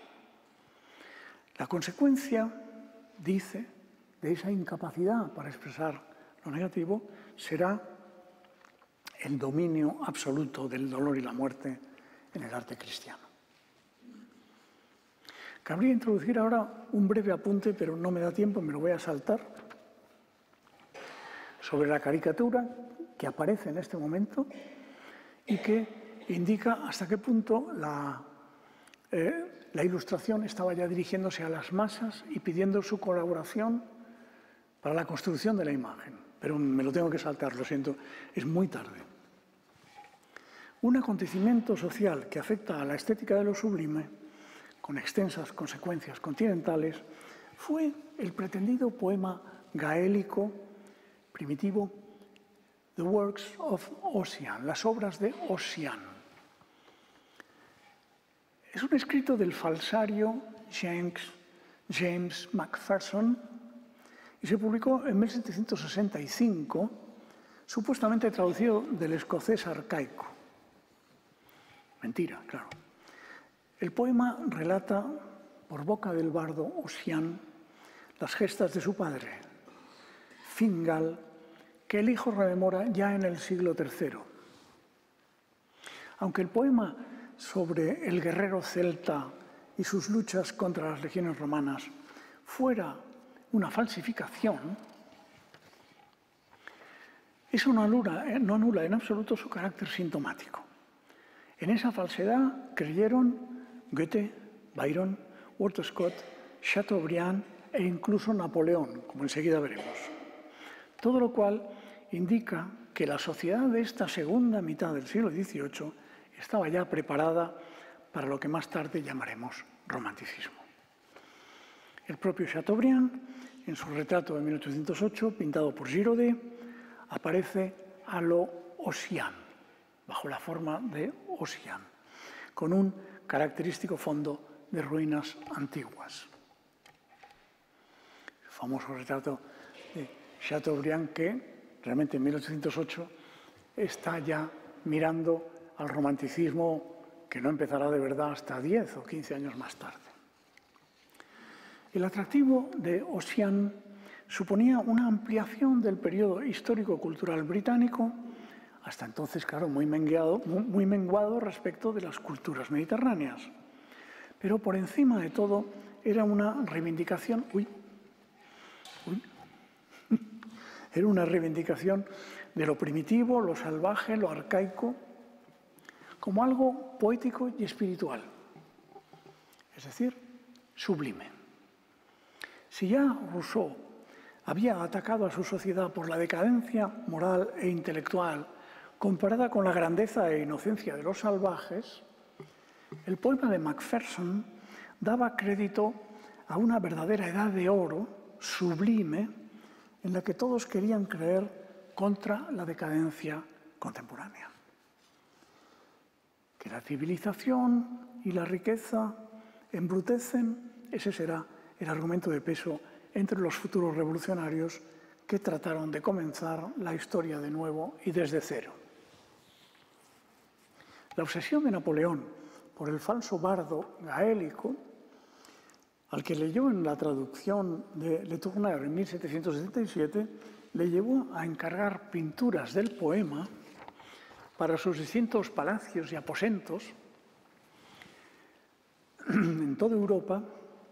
La consecuencia, dice, de esa incapacidad para expresar lo negativo será el dominio absoluto del dolor y la muerte en el arte cristiano. Cabría introducir ahora un breve apunte, pero no me da tiempo, me lo voy a saltar, sobre la caricatura que aparece en este momento y que indica hasta qué punto la, eh, la ilustración estaba ya dirigiéndose a las masas y pidiendo su colaboración para la construcción de la imagen. Pero me lo tengo que saltar, lo siento, es muy tarde. Un acontecimiento social que afecta a la estética de lo sublime, con extensas consecuencias continentales, fue el pretendido poema gaélico primitivo The Works of Ossian, las obras de Ossian. Es un escrito del falsario James, James Macpherson y se publicó en mil setecientos sesenta y cinco, supuestamente traducido del escocés arcaico. Mentira, claro. El poema relata, por boca del bardo Ossian, las gestas de su padre, Fingal, que el hijo rememora ya en el siglo tercero. Aunque el poema sobre el guerrero celta y sus luchas contra las legiones romanas fuera una falsificación, eso no anula, no anula en absoluto su carácter sintomático. En esa falsedad creyeron Goethe, Byron, Walter Scott, Chateaubriand e incluso Napoleón, como enseguida veremos. Todo lo cual indica que la sociedad de esta segunda mitad del siglo dieciocho estaba ya preparada para lo que más tarde llamaremos romanticismo. El propio Chateaubriand, en su retrato de mil ochocientos ocho, pintado por Girodet, aparece a lo Ossian, bajo la forma de Ossian, con un característico fondo de ruinas antiguas. El famoso retrato de Chateaubriand que realmente en mil ochocientos ocho está ya mirando al romanticismo que no empezará de verdad hasta diez o quince años más tarde. El atractivo de Ossian suponía una ampliación del periodo histórico-cultural británico, hasta entonces, claro, muy menguado, muy menguado respecto de las culturas mediterráneas. Pero por encima de todo era una reivindicación, uy, uy, era una reivindicación de lo primitivo, lo salvaje, lo arcaico, como algo poético y espiritual, es decir, sublime. Si ya Rousseau había atacado a su sociedad por la decadencia moral e intelectual comparada con la grandeza e inocencia de los salvajes, el poema de Macpherson daba crédito a una verdadera edad de oro, sublime, en la que todos querían creer contra la decadencia contemporánea. Que la civilización y la riqueza embrutecen, ese será el argumento de peso entre los futuros revolucionarios que trataron de comenzar la historia de nuevo y desde cero. La obsesión de Napoleón por el falso bardo gaélico, al que leyó en la traducción de Le Tourneur en mil setecientos setenta y siete, le llevó a encargar pinturas del poema para sus distintos palacios y aposentos en toda Europa,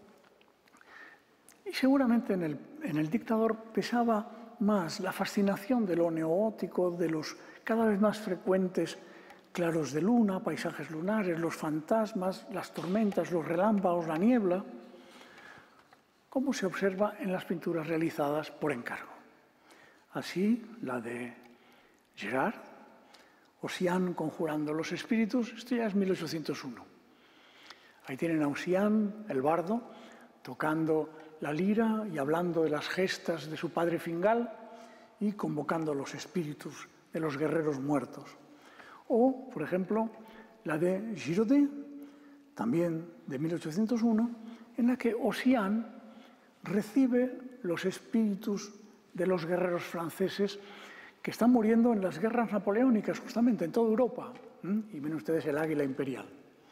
y seguramente en el, en el dictador pesaba más la fascinación de lo neogótico, de los cada vez más frecuentes claros de luna, paisajes lunares, los fantasmas, las tormentas, los relámpagos, la niebla, como se observa en las pinturas realizadas por encargo. Así, la de Gerard, Ossian conjurando los espíritus, esto ya es mil ochocientos uno. Ahí tienen a Ossian, el bardo, tocando la lira y hablando de las gestas de su padre Fingal y convocando a los espíritus de los guerreros muertos. O, por ejemplo, la de Girodet, también de mil ochocientos uno, en la que Ossian recibe los espíritus de los guerreros franceses que están muriendo en las guerras napoleónicas, justamente en toda Europa. Y ven ustedes el águila imperial.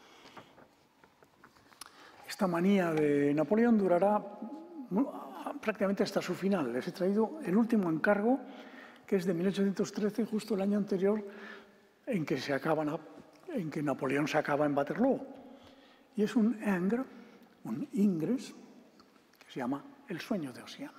Esta manía de Napoleón durará prácticamente hasta su final. Les he traído el último encargo, que es de mil ochocientos trece, justo el año anterior en que, se acaba, en que Napoleón se acaba en Waterloo. Y es un ingres, un ingres, que se llama El sueño de Ossian.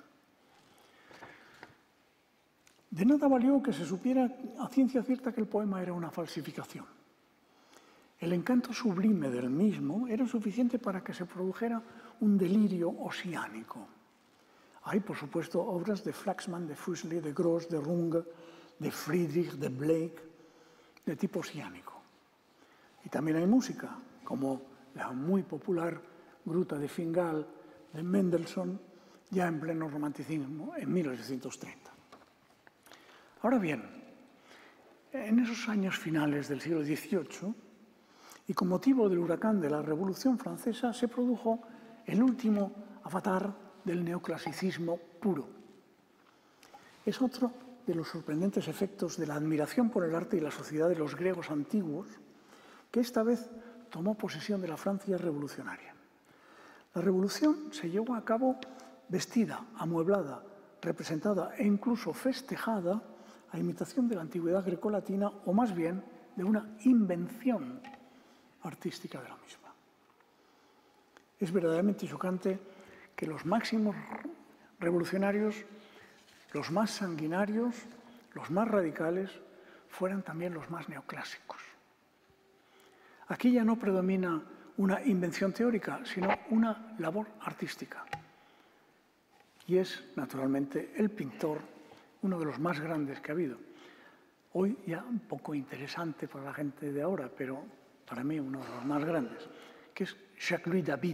De nada valió que se supiera a ciencia cierta que el poema era una falsificación. El encanto sublime del mismo era suficiente para que se produjera un delirio ossiánico. Hay, por supuesto, obras de Flaxman, de Fuseli, de Gros, de Runge, de Friedrich, de Blake, de tipo ossiánico. Y también hay música, como la muy popular Gruta de Fingal, de Mendelssohn, ya en pleno romanticismo, en mil ochocientos treinta. Ahora bien, en esos años finales del siglo dieciocho, y con motivo del huracán de la Revolución Francesa, se produjo el último avatar del neoclasicismo puro. Es otro de los sorprendentes efectos de la admiración por el arte y la sociedad de los griegos antiguos, que esta vez tomó posesión de la Francia revolucionaria. La revolución se llevó a cabo vestida, amueblada, representada e incluso festejada a imitación de la antigüedad grecolatina, o más bien de una invención artística de la misma. Es verdaderamente chocante que los máximos revolucionarios, los más sanguinarios, los más radicales, fueran también los más neoclásicos. Aquí ya no predomina una invención teórica, sino una labor artística. Y es, naturalmente, el pintor uno de los más grandes que ha habido. Hoy ya un poco interesante para la gente de ahora, pero para mí uno de los más grandes, que es Jacques-Louis David.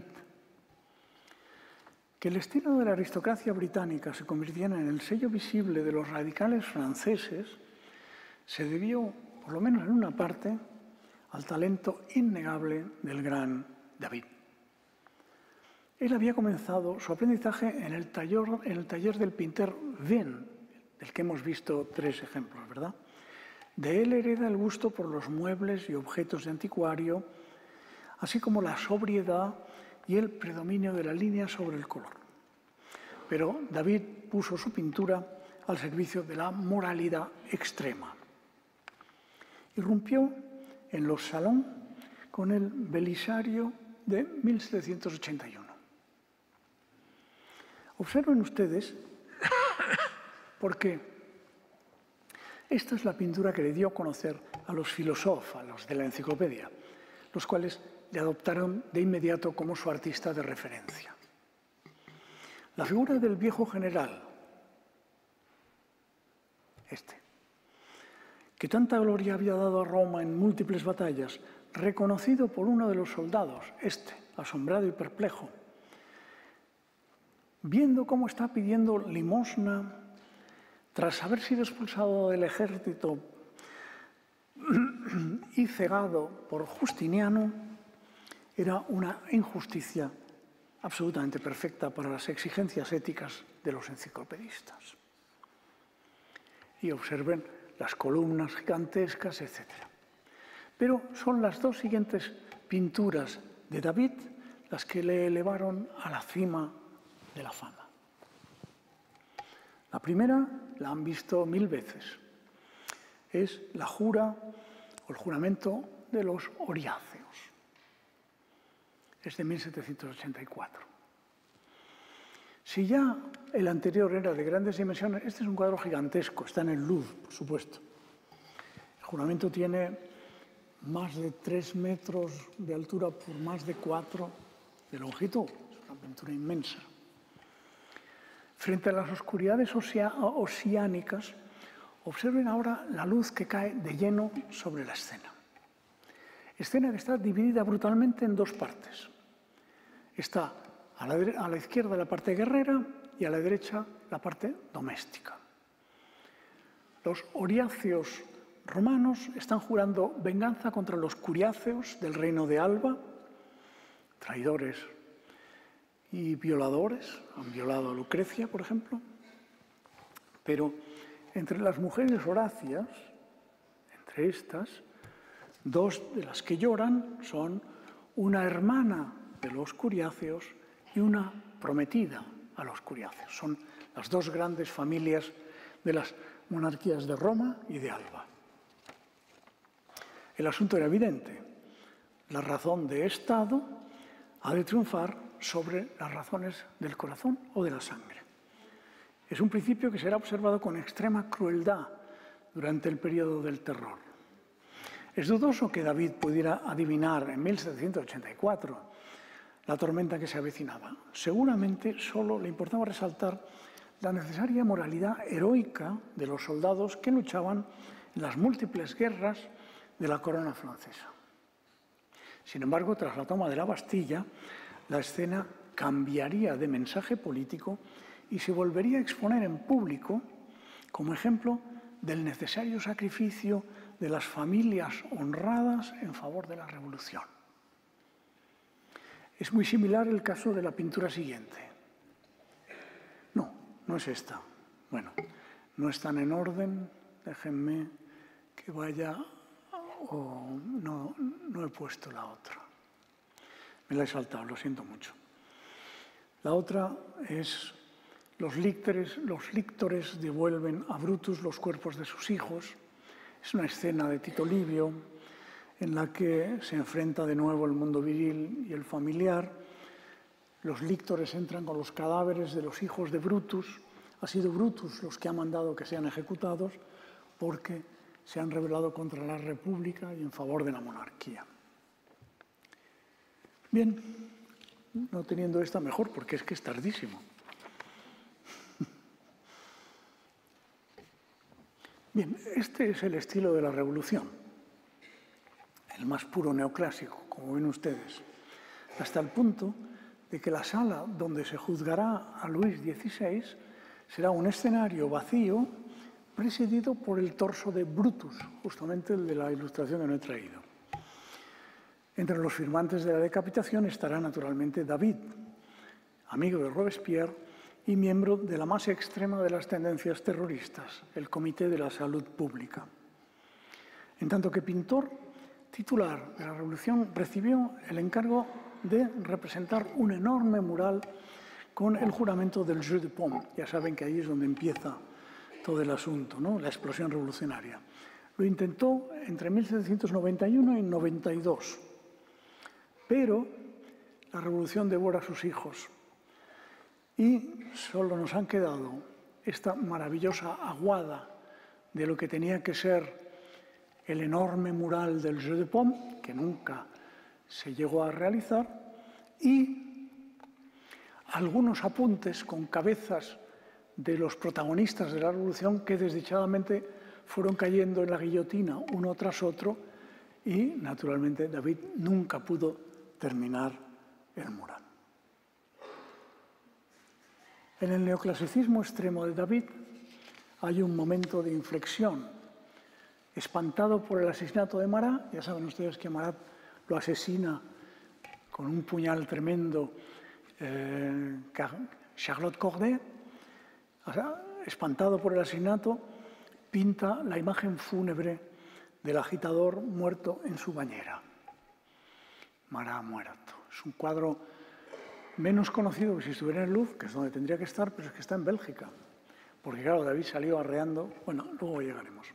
Que el estilo de la aristocracia británica se convirtiera en el sello visible de los radicales franceses se debió, por lo menos en una parte, al talento innegable del gran David. Él había comenzado su aprendizaje en el taller, en el taller del pintor Vien, del que hemos visto tres ejemplos, ¿verdad? De él hereda el gusto por los muebles y objetos de anticuario, así como la sobriedad y el predominio de la línea sobre el color. Pero David puso su pintura al servicio de la moralidad extrema. Irrumpió en los salons con el Belisario de mil setecientos ochenta y uno. Observen ustedes, porque esta es la pintura que le dio a conocer a los filósofos, a los de la enciclopedia, los cuales le adoptaron de inmediato como su artista de referencia. La figura del viejo general, este, que tanta gloria había dado a Roma en múltiples batallas, reconocido por uno de los soldados, este, asombrado y perplejo, viendo cómo está pidiendo limosna tras haber sido expulsado del ejército y cegado por Justiniano, era una injusticia absolutamente perfecta para las exigencias éticas de los enciclopedistas. Y observen las columnas gigantescas, etcétera. Pero son las dos siguientes pinturas de David las que le elevaron a la cima de la fama. La primera la han visto mil veces. Es la jura o el juramento de los Oriáceos. Es de mil setecientos ochenta y cuatro. Si ya el anterior era de grandes dimensiones, este es un cuadro gigantesco, está en el Louvre, por supuesto. El juramento tiene más de tres metros de altura por más de cuatro de longitud. Es una pintura inmensa. Frente a las oscuridades oceánicas, observen ahora la luz que cae de lleno sobre la escena. Escena que está dividida brutalmente en dos partes. Está a la, a la izquierda la parte guerrera y a la derecha la parte doméstica. Los oriáceos romanos están jurando venganza contra los curiáceos del reino de Alba, traidores y violadores. Han violado a Lucrecia, por ejemplo. Pero entre las mujeres horacias, entre estas, dos de las que lloran son una hermana de los curiáceos y una prometida a los curiáceos. Son las dos grandes familias de las monarquías de Roma y de Alba. El asunto era evidente. La razón de Estado ha de triunfar sobre las razones del corazón o de la sangre. Es un principio que será observado con extrema crueldad durante el periodo del terror. Es dudoso que David pudiera adivinar en mil setecientos ochenta y cuatro la tormenta que se avecinaba. Seguramente solo le importaba resaltar la necesaria moralidad heroica de los soldados que luchaban en las múltiples guerras de la corona francesa. Sin embargo, tras la toma de la Bastilla, la escena cambiaría de mensaje político y se volvería a exponer en público como ejemplo del necesario sacrificio de las familias honradas en favor de la revolución. Es muy similar el caso de la pintura siguiente. No, no es esta. Bueno, no están en orden. Déjenme que vaya... Oh, no, no he puesto la otra. Me la he saltado, lo siento mucho. La otra es... Los líctores, los líctores devuelven a Brutus los cuerpos de sus hijos. Es una escena de Tito Livio en la que se enfrenta de nuevo el mundo viril y el familiar. Los líctores entran con los cadáveres de los hijos de Brutus. Ha sido Brutus los que ha mandado que sean ejecutados porque se han rebelado contra la República y en favor de la monarquía. Bien, no teniendo esta mejor, porque es que es tardísimo. Bien, este es el estilo de la Revolución, el más puro neoclásico, como ven ustedes, hasta el punto de que la sala donde se juzgará a Luis dieciséis será un escenario vacío presidido por el torso de Brutus, justamente el de la ilustración que no he traído. Entre los firmantes de la decapitación estará naturalmente David, amigo de Robespierre, y miembro de la más extrema de las tendencias terroristas, el Comité de la Salud Pública. En tanto que pintor titular de la Revolución, recibió el encargo de representar un enorme mural con el juramento del Jeu de Paume. Ya saben que ahí es donde empieza todo el asunto, ¿no? La explosión revolucionaria. Lo intentó entre mil setecientos noventa y uno y noventa y dos, pero la revolución devora a sus hijos. Y solo nos han quedado esta maravillosa aguada de lo que tenía que ser el enorme mural del Jeu de Paume, que nunca se llegó a realizar, y algunos apuntes con cabezas de los protagonistas de la revolución que desdichadamente fueron cayendo en la guillotina uno tras otro y, naturalmente, David nunca pudo terminar el mural. En el neoclasicismo extremo de David hay un momento de inflexión. Espantado por el asesinato de Marat, ya saben ustedes que Marat lo asesina con un puñal tremendo eh, Charlotte Corday. O sea, espantado por el asesinato, pinta la imagen fúnebre del agitador muerto en su bañera. Marat muerto. Es un cuadro menos conocido que si estuviera en el Louvre, que es donde tendría que estar, pero es que está en Bélgica. Porque claro, David salió arreando. Bueno, luego llegaremos.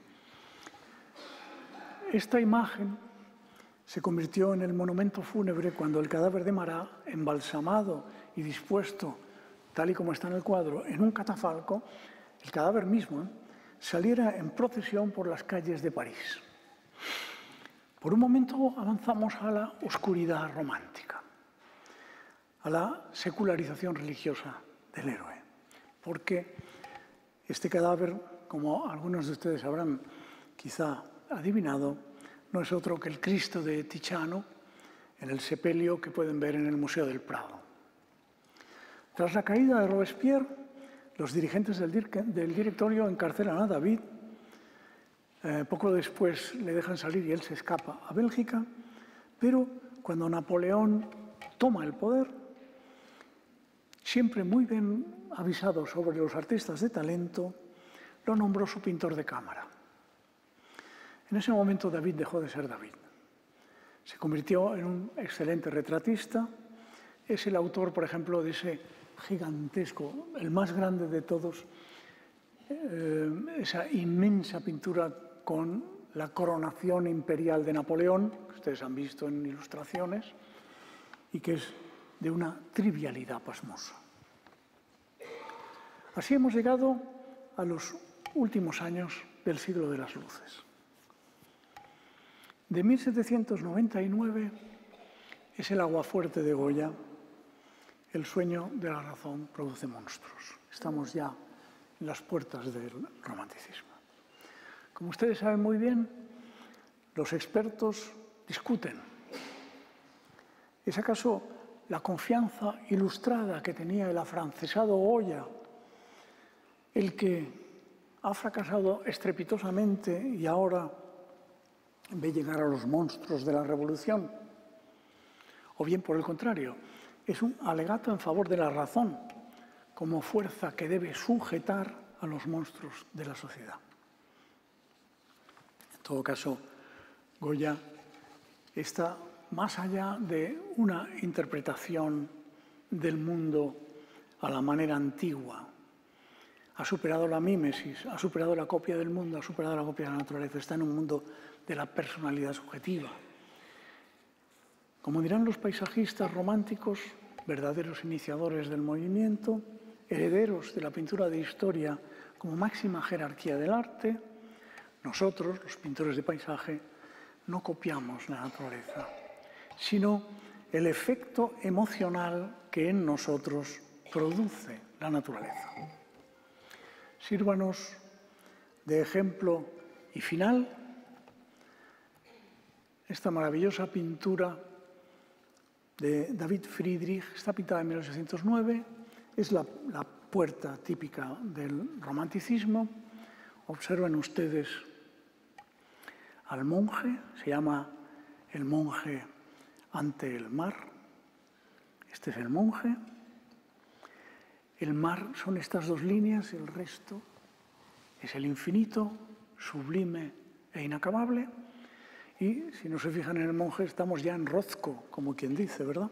Esta imagen se convirtió en el monumento fúnebre cuando el cadáver de Marat, embalsamado y dispuesto, tal y como está en el cuadro, en un catafalco, el cadáver mismo, ¿eh? saliera en procesión por las calles de París. Por un momento avanzamos a la oscuridad romántica, a la secularización religiosa del héroe, porque este cadáver, como algunos de ustedes habrán quizá adivinado, no es otro que el Cristo de Tiziano en el sepelio que pueden ver en el Museo del Prado. Tras la caída de Robespierre, los dirigentes del, del directorio encarcelan a David. Eh, poco después le dejan salir y él se escapa a Bélgica, pero cuando Napoleón toma el poder, siempre muy bien avisado sobre los artistas de talento, lo nombró su pintor de cámara. En ese momento David dejó de ser David. Se convirtió en un excelente retratista. Es el autor, por ejemplo, de ese gigantesco, el más grande de todos, eh, esa inmensa pintura con la coronación imperial de Napoleón, que ustedes han visto en ilustraciones, y que es de una trivialidad pasmosa. Así hemos llegado a los últimos años del siglo de las luces. De mil setecientos noventa y nueve es el aguafuerte de Goya, el sueño de la razón produce monstruos. Estamos ya en las puertas del romanticismo. Como ustedes saben muy bien, los expertos discuten. ¿Es acaso la confianza ilustrada que tenía el afrancesado Goya el que ha fracasado estrepitosamente y ahora ve llegar a los monstruos de la revolución? O bien, por el contrario, es un alegato en favor de la razón como fuerza que debe sujetar a los monstruos de la sociedad. En todo caso, Goya está más allá de una interpretación del mundo a la manera antigua. Ha superado la mímesis, ha superado la copia del mundo, ha superado la copia de la naturaleza. Está en un mundo de la personalidad subjetiva. Como dirán los paisajistas románticos, verdaderos iniciadores del movimiento, herederos de la pintura de historia como máxima jerarquía del arte, nosotros, los pintores de paisaje, no copiamos la naturaleza, sino el efecto emocional que en nosotros produce la naturaleza. Sírvanos de ejemplo y final esta maravillosa pintura de David Friedrich. Está pintada en mil ochocientos nueve, es la, la puerta típica del romanticismo. Observen ustedes al monje, se llama el monje ante el mar. Este es el monje. El mar son estas dos líneas, el resto es el infinito, sublime e inacabable. Y si no se fijan en el monje, estamos ya en Rothko, como quien dice, ¿verdad?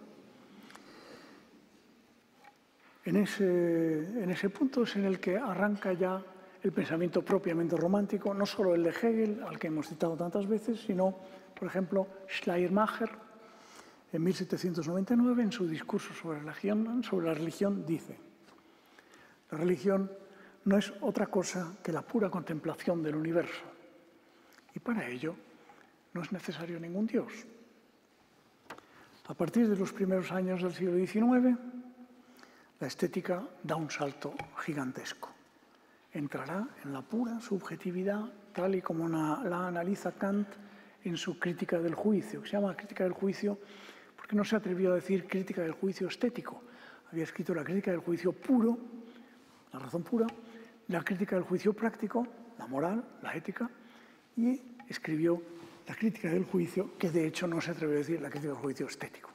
En ese, en ese punto es en el que arranca ya el pensamiento propiamente romántico, no solo el de Hegel, al que hemos citado tantas veces, sino, por ejemplo, Schleiermacher, en mil setecientos noventa y nueve, en su discurso sobre la religión, sobre la religión dice: la religión no es otra cosa que la pura contemplación del universo, y para ello no es necesario ningún Dios. A partir de los primeros años del siglo diecinueve, la estética da un salto gigantesco. Entrará en la pura subjetividad, tal y como la analiza Kant en su crítica del juicio, que se llama crítica del juicio porque no se atrevió a decir crítica del juicio estético. Había escrito la crítica del juicio puro, la razón pura, la crítica del juicio práctico, la moral, la ética, y escribió la crítica del juicio, que de hecho no se atrevió a decir la crítica del juicio estético.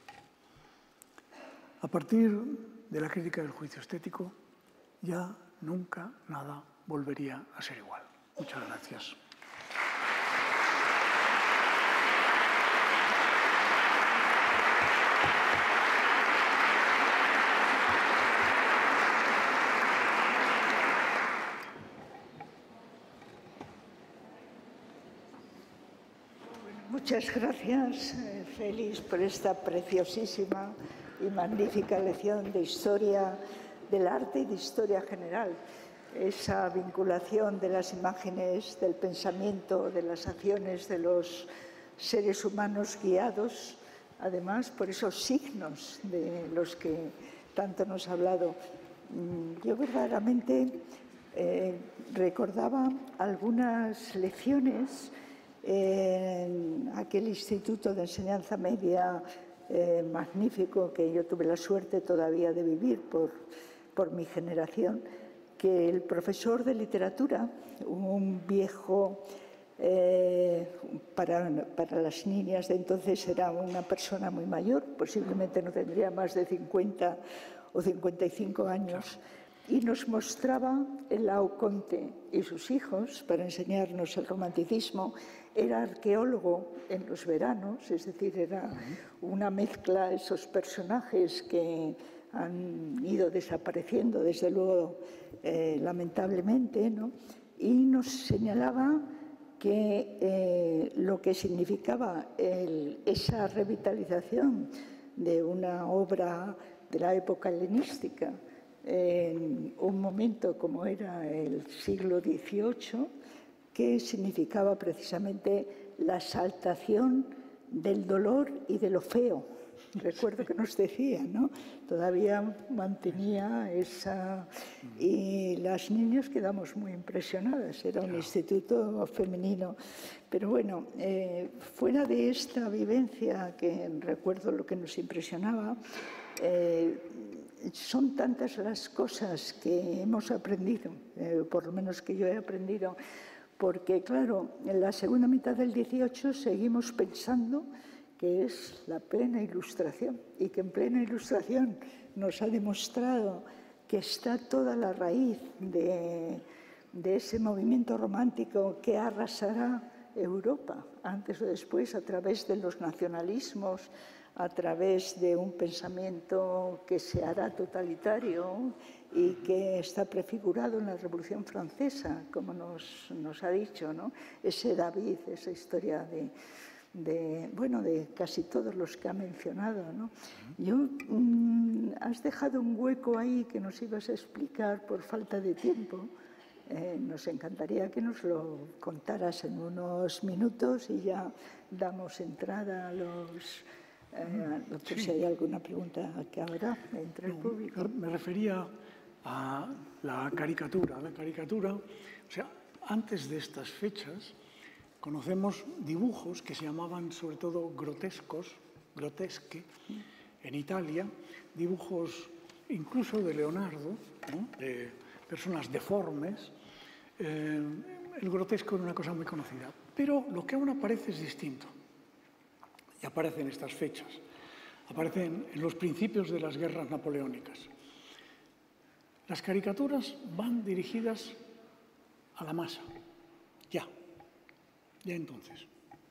A partir de la crítica del juicio estético, ya nunca nada volvería a ser igual. Muchas gracias. muchas gracias, eh, Félix, por esta preciosísima y magnífica lección de historia del arte y de historia general. Esa vinculación de las imágenes, del pensamiento, de las acciones de los seres humanos guiados, además, por esos signos de los que tanto nos ha hablado. Yo verdaderamente eh, recordaba algunas lecciones en aquel instituto de enseñanza media eh, magnífico que yo tuve la suerte todavía de vivir por, por mi generación, que el profesor de literatura, un viejo, eh, para, para las niñas de entonces era una persona muy mayor, posiblemente no tendría más de cincuenta o cincuenta y cinco años, y nos mostraba el Laoconte y sus hijos para enseñarnos el romanticismo. Era arqueólogo en los veranos, es decir, era una mezcla de esos personajes que han ido desapareciendo, desde luego, eh, lamentablemente, ¿no? Y nos señalaba que eh, lo que significaba el, esa revitalización de una obra de la época helenística, en un momento como era el siglo dieciocho, que significaba precisamente la exaltación del dolor y de lo feo. Recuerdo que nos decía, ¿no? Todavía mantenía esa... Y las niñas quedamos muy impresionadas. Era un instituto femenino. Pero bueno, eh, fuera de esta vivencia, que recuerdo lo que nos impresionaba, eh, son tantas las cosas que hemos aprendido, eh, por lo menos que yo he aprendido, porque, claro, en la segunda mitad del dieciocho seguimos pensando que es la plena ilustración y que en plena ilustración nos ha demostrado que está toda la raíz de, de ese movimiento romántico que arrasará Europa antes o después a través de los nacionalismos, a través de un pensamiento que se hará totalitario y que está prefigurado en la Revolución Francesa, como nos, nos ha dicho, ¿no? Ese David, esa historia de... De, bueno, de casi todos los que ha mencionado, ¿no? Yo, mmm, has dejado un hueco ahí que nos ibas a explicar por falta de tiempo. Eh, nos encantaría que nos lo contaras en unos minutos y ya damos entrada a los... Eh, por sí. Si hay alguna pregunta que habrá entre el público. Me refería a la caricatura. La caricatura, o sea, antes de estas fechas, conocemos dibujos que se llamaban sobre todo grotescos, grotesque, en Italia, dibujos incluso de Leonardo, ¿no? De personas deformes. Eh, el grotesco era una cosa muy conocida. Pero lo que aún aparece es distinto. Y aparece en estas fechas. Aparece en, en los principios de las guerras napoleónicas. Las caricaturas van dirigidas a la masa, ya. Ya entonces.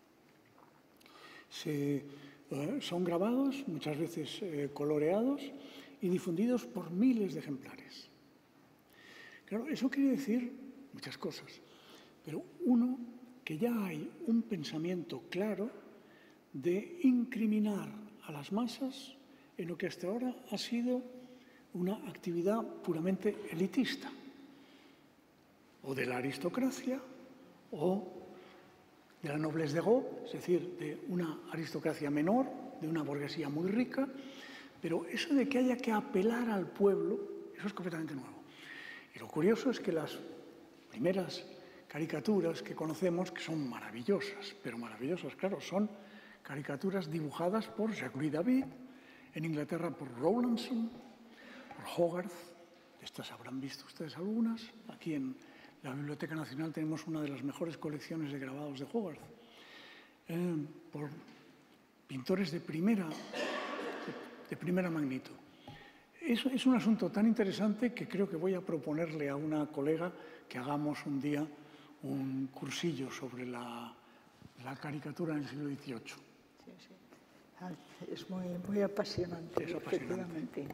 Se, eh, son grabados, muchas veces eh, coloreados y difundidos por miles de ejemplares. Claro, eso quiere decir muchas cosas, pero uno, que ya hay un pensamiento claro de incriminar a las masas en lo que hasta ahora ha sido una actividad puramente elitista, o de la aristocracia, o de la noblesse de gauche, es decir, de una aristocracia menor, de una burguesía muy rica, pero eso de que haya que apelar al pueblo, eso es completamente nuevo. Y lo curioso es que las primeras caricaturas que conocemos, que son maravillosas, pero maravillosas, claro, son caricaturas dibujadas por Jacques-Louis David, en Inglaterra por Rowlandson, por Hogarth, estas habrán visto ustedes algunas, aquí en la Biblioteca Nacional tenemos una de las mejores colecciones de grabados de Hogarth, eh, por pintores de primera, de, de primera magnitud. Es, es un asunto tan interesante que creo que voy a proponerle a una colega que hagamos un día un cursillo sobre la, la caricatura en el siglo dieciocho. Sí, sí. Es muy, muy apasionante, es apasionante. Efectivamente.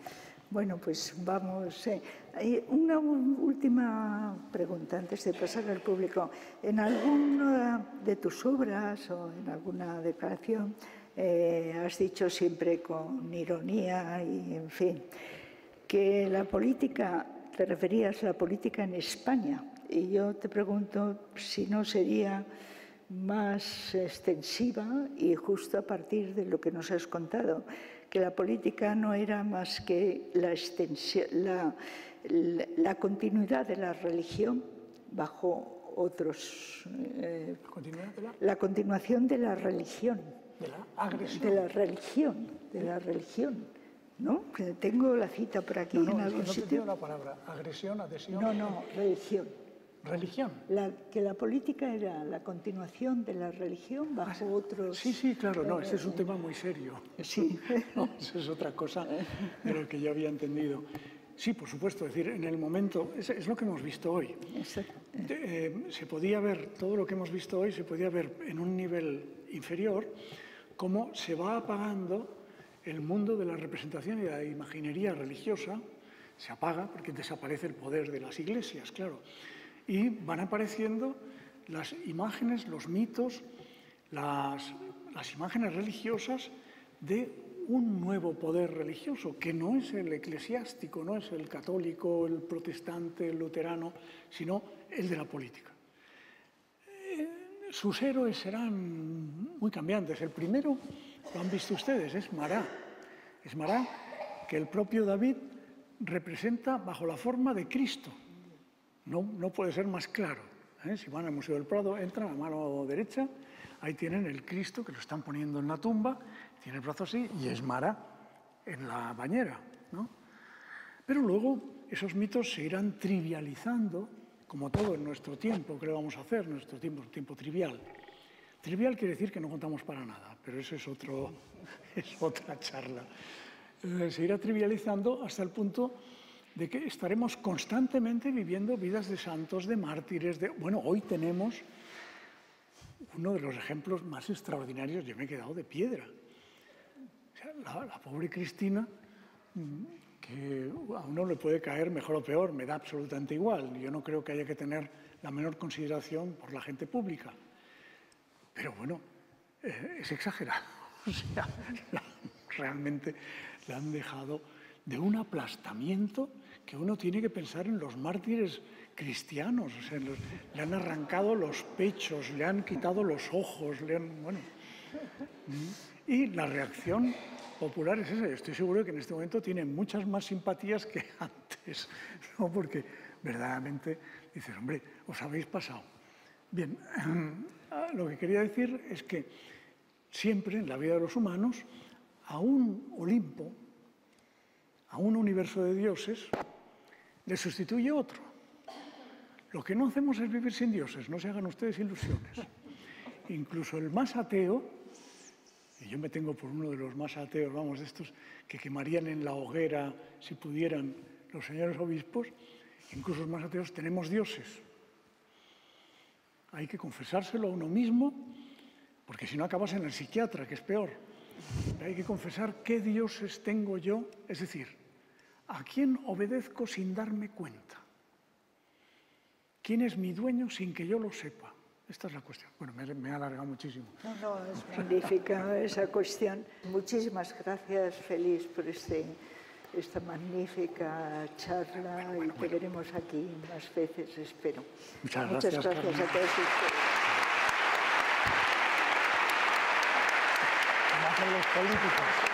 Bueno, pues vamos. Eh. Hay una última pregunta antes de pasar al público. En alguna de tus obras o en alguna declaración eh, has dicho siempre con ironía y, en fin, que la política, te referías a la política en España. Y yo te pregunto si no sería más extensiva y justo a partir de lo que nos has contado, que la política no era más que la, extensión, la, la, la continuidad de la religión bajo otros... Eh, ¿La continuidad de la? La continuación de la religión. ¿De la agresión? De la religión, de la religión, ¿no? Tengo la cita por aquí no, no, en algún no te sitio. entiendo la palabra. ¿Agresión, adhesión? No, no, religión. ¿Religión? La, que la política era la continuación de la religión bajo ah, otros... Sí, sí, claro, no, este es un tema muy serio. Sí. No, eso es otra cosa de lo que yo había entendido. Sí, por supuesto, es decir, en el momento, es, es lo que hemos visto hoy. De, eh, se podía ver, todo lo que hemos visto hoy se podía ver en un nivel inferior, cómo se va apagando el mundo de la representación y de la imaginería religiosa, se apaga porque desaparece el poder de las iglesias, claro. Y van apareciendo las imágenes, los mitos, las, las imágenes religiosas de un nuevo poder religioso, que no es el eclesiástico, no es el católico, el protestante, el luterano, sino el de la política. Eh, sus héroes serán muy cambiantes. El primero, lo han visto ustedes, es Mará. Es Mará que el propio David representa bajo la forma de Cristo. No, no puede ser más claro. ¿eh? Si van al Museo del Prado, entran a mano derecha, ahí tienen el Cristo que lo están poniendo en la tumba, tiene el brazo así y es Mará en la bañera, ¿no? Pero luego esos mitos se irán trivializando, como todo en nuestro tiempo, ¿qué le vamos a hacer? Nuestro tiempo es un tiempo trivial. Trivial quiere decir que no contamos para nada, pero eso es, otro, es otra charla. Eh, se irá trivializando hasta el punto de que estaremos constantemente viviendo vidas de santos, de mártires, de... Bueno, hoy tenemos uno de los ejemplos más extraordinarios, yo me he quedado de piedra. O sea, la, la pobre Cristina, que a uno le puede caer mejor o peor, me da absolutamente igual. Yo no creo que haya que tener la menor consideración por la gente pública. Pero bueno, eh, es exagerado. O sea, la, realmente la han dejado de un aplastamiento que uno tiene que pensar en los mártires cristianos. O sea, los, le han arrancado los pechos, le han quitado los ojos, le han... Bueno. Y la reacción popular es esa. Yo estoy seguro de que en este momento tienen muchas más simpatías que antes, ¿no? Porque verdaderamente dices, hombre, os habéis pasado. Bien, lo que quería decir es que siempre en la vida de los humanos, a un Olimpo, a un universo de dioses, le sustituye otro. Lo que no hacemos es vivir sin dioses, no se hagan ustedes ilusiones. Incluso el más ateo, y yo me tengo por uno de los más ateos, vamos, de estos que quemarían en la hoguera si pudieran los señores obispos, incluso los más ateos tenemos dioses. Hay que confesárselo a uno mismo, porque si no acabas en el psiquiatra, que es peor. Hay que confesar qué dioses tengo yo, es decir, ¿a quién obedezco sin darme cuenta? ¿Quién es mi dueño sin que yo lo sepa? Esta es la cuestión. Bueno, me, me he alargado muchísimo. No, no, es magnífica esa cuestión. Muchísimas gracias, Félix, por este, esta magnífica charla y te veremos aquí más veces, espero. Muchas Muchas gracias, gracias Carmen. a todos ustedes. Como hacen los políticos.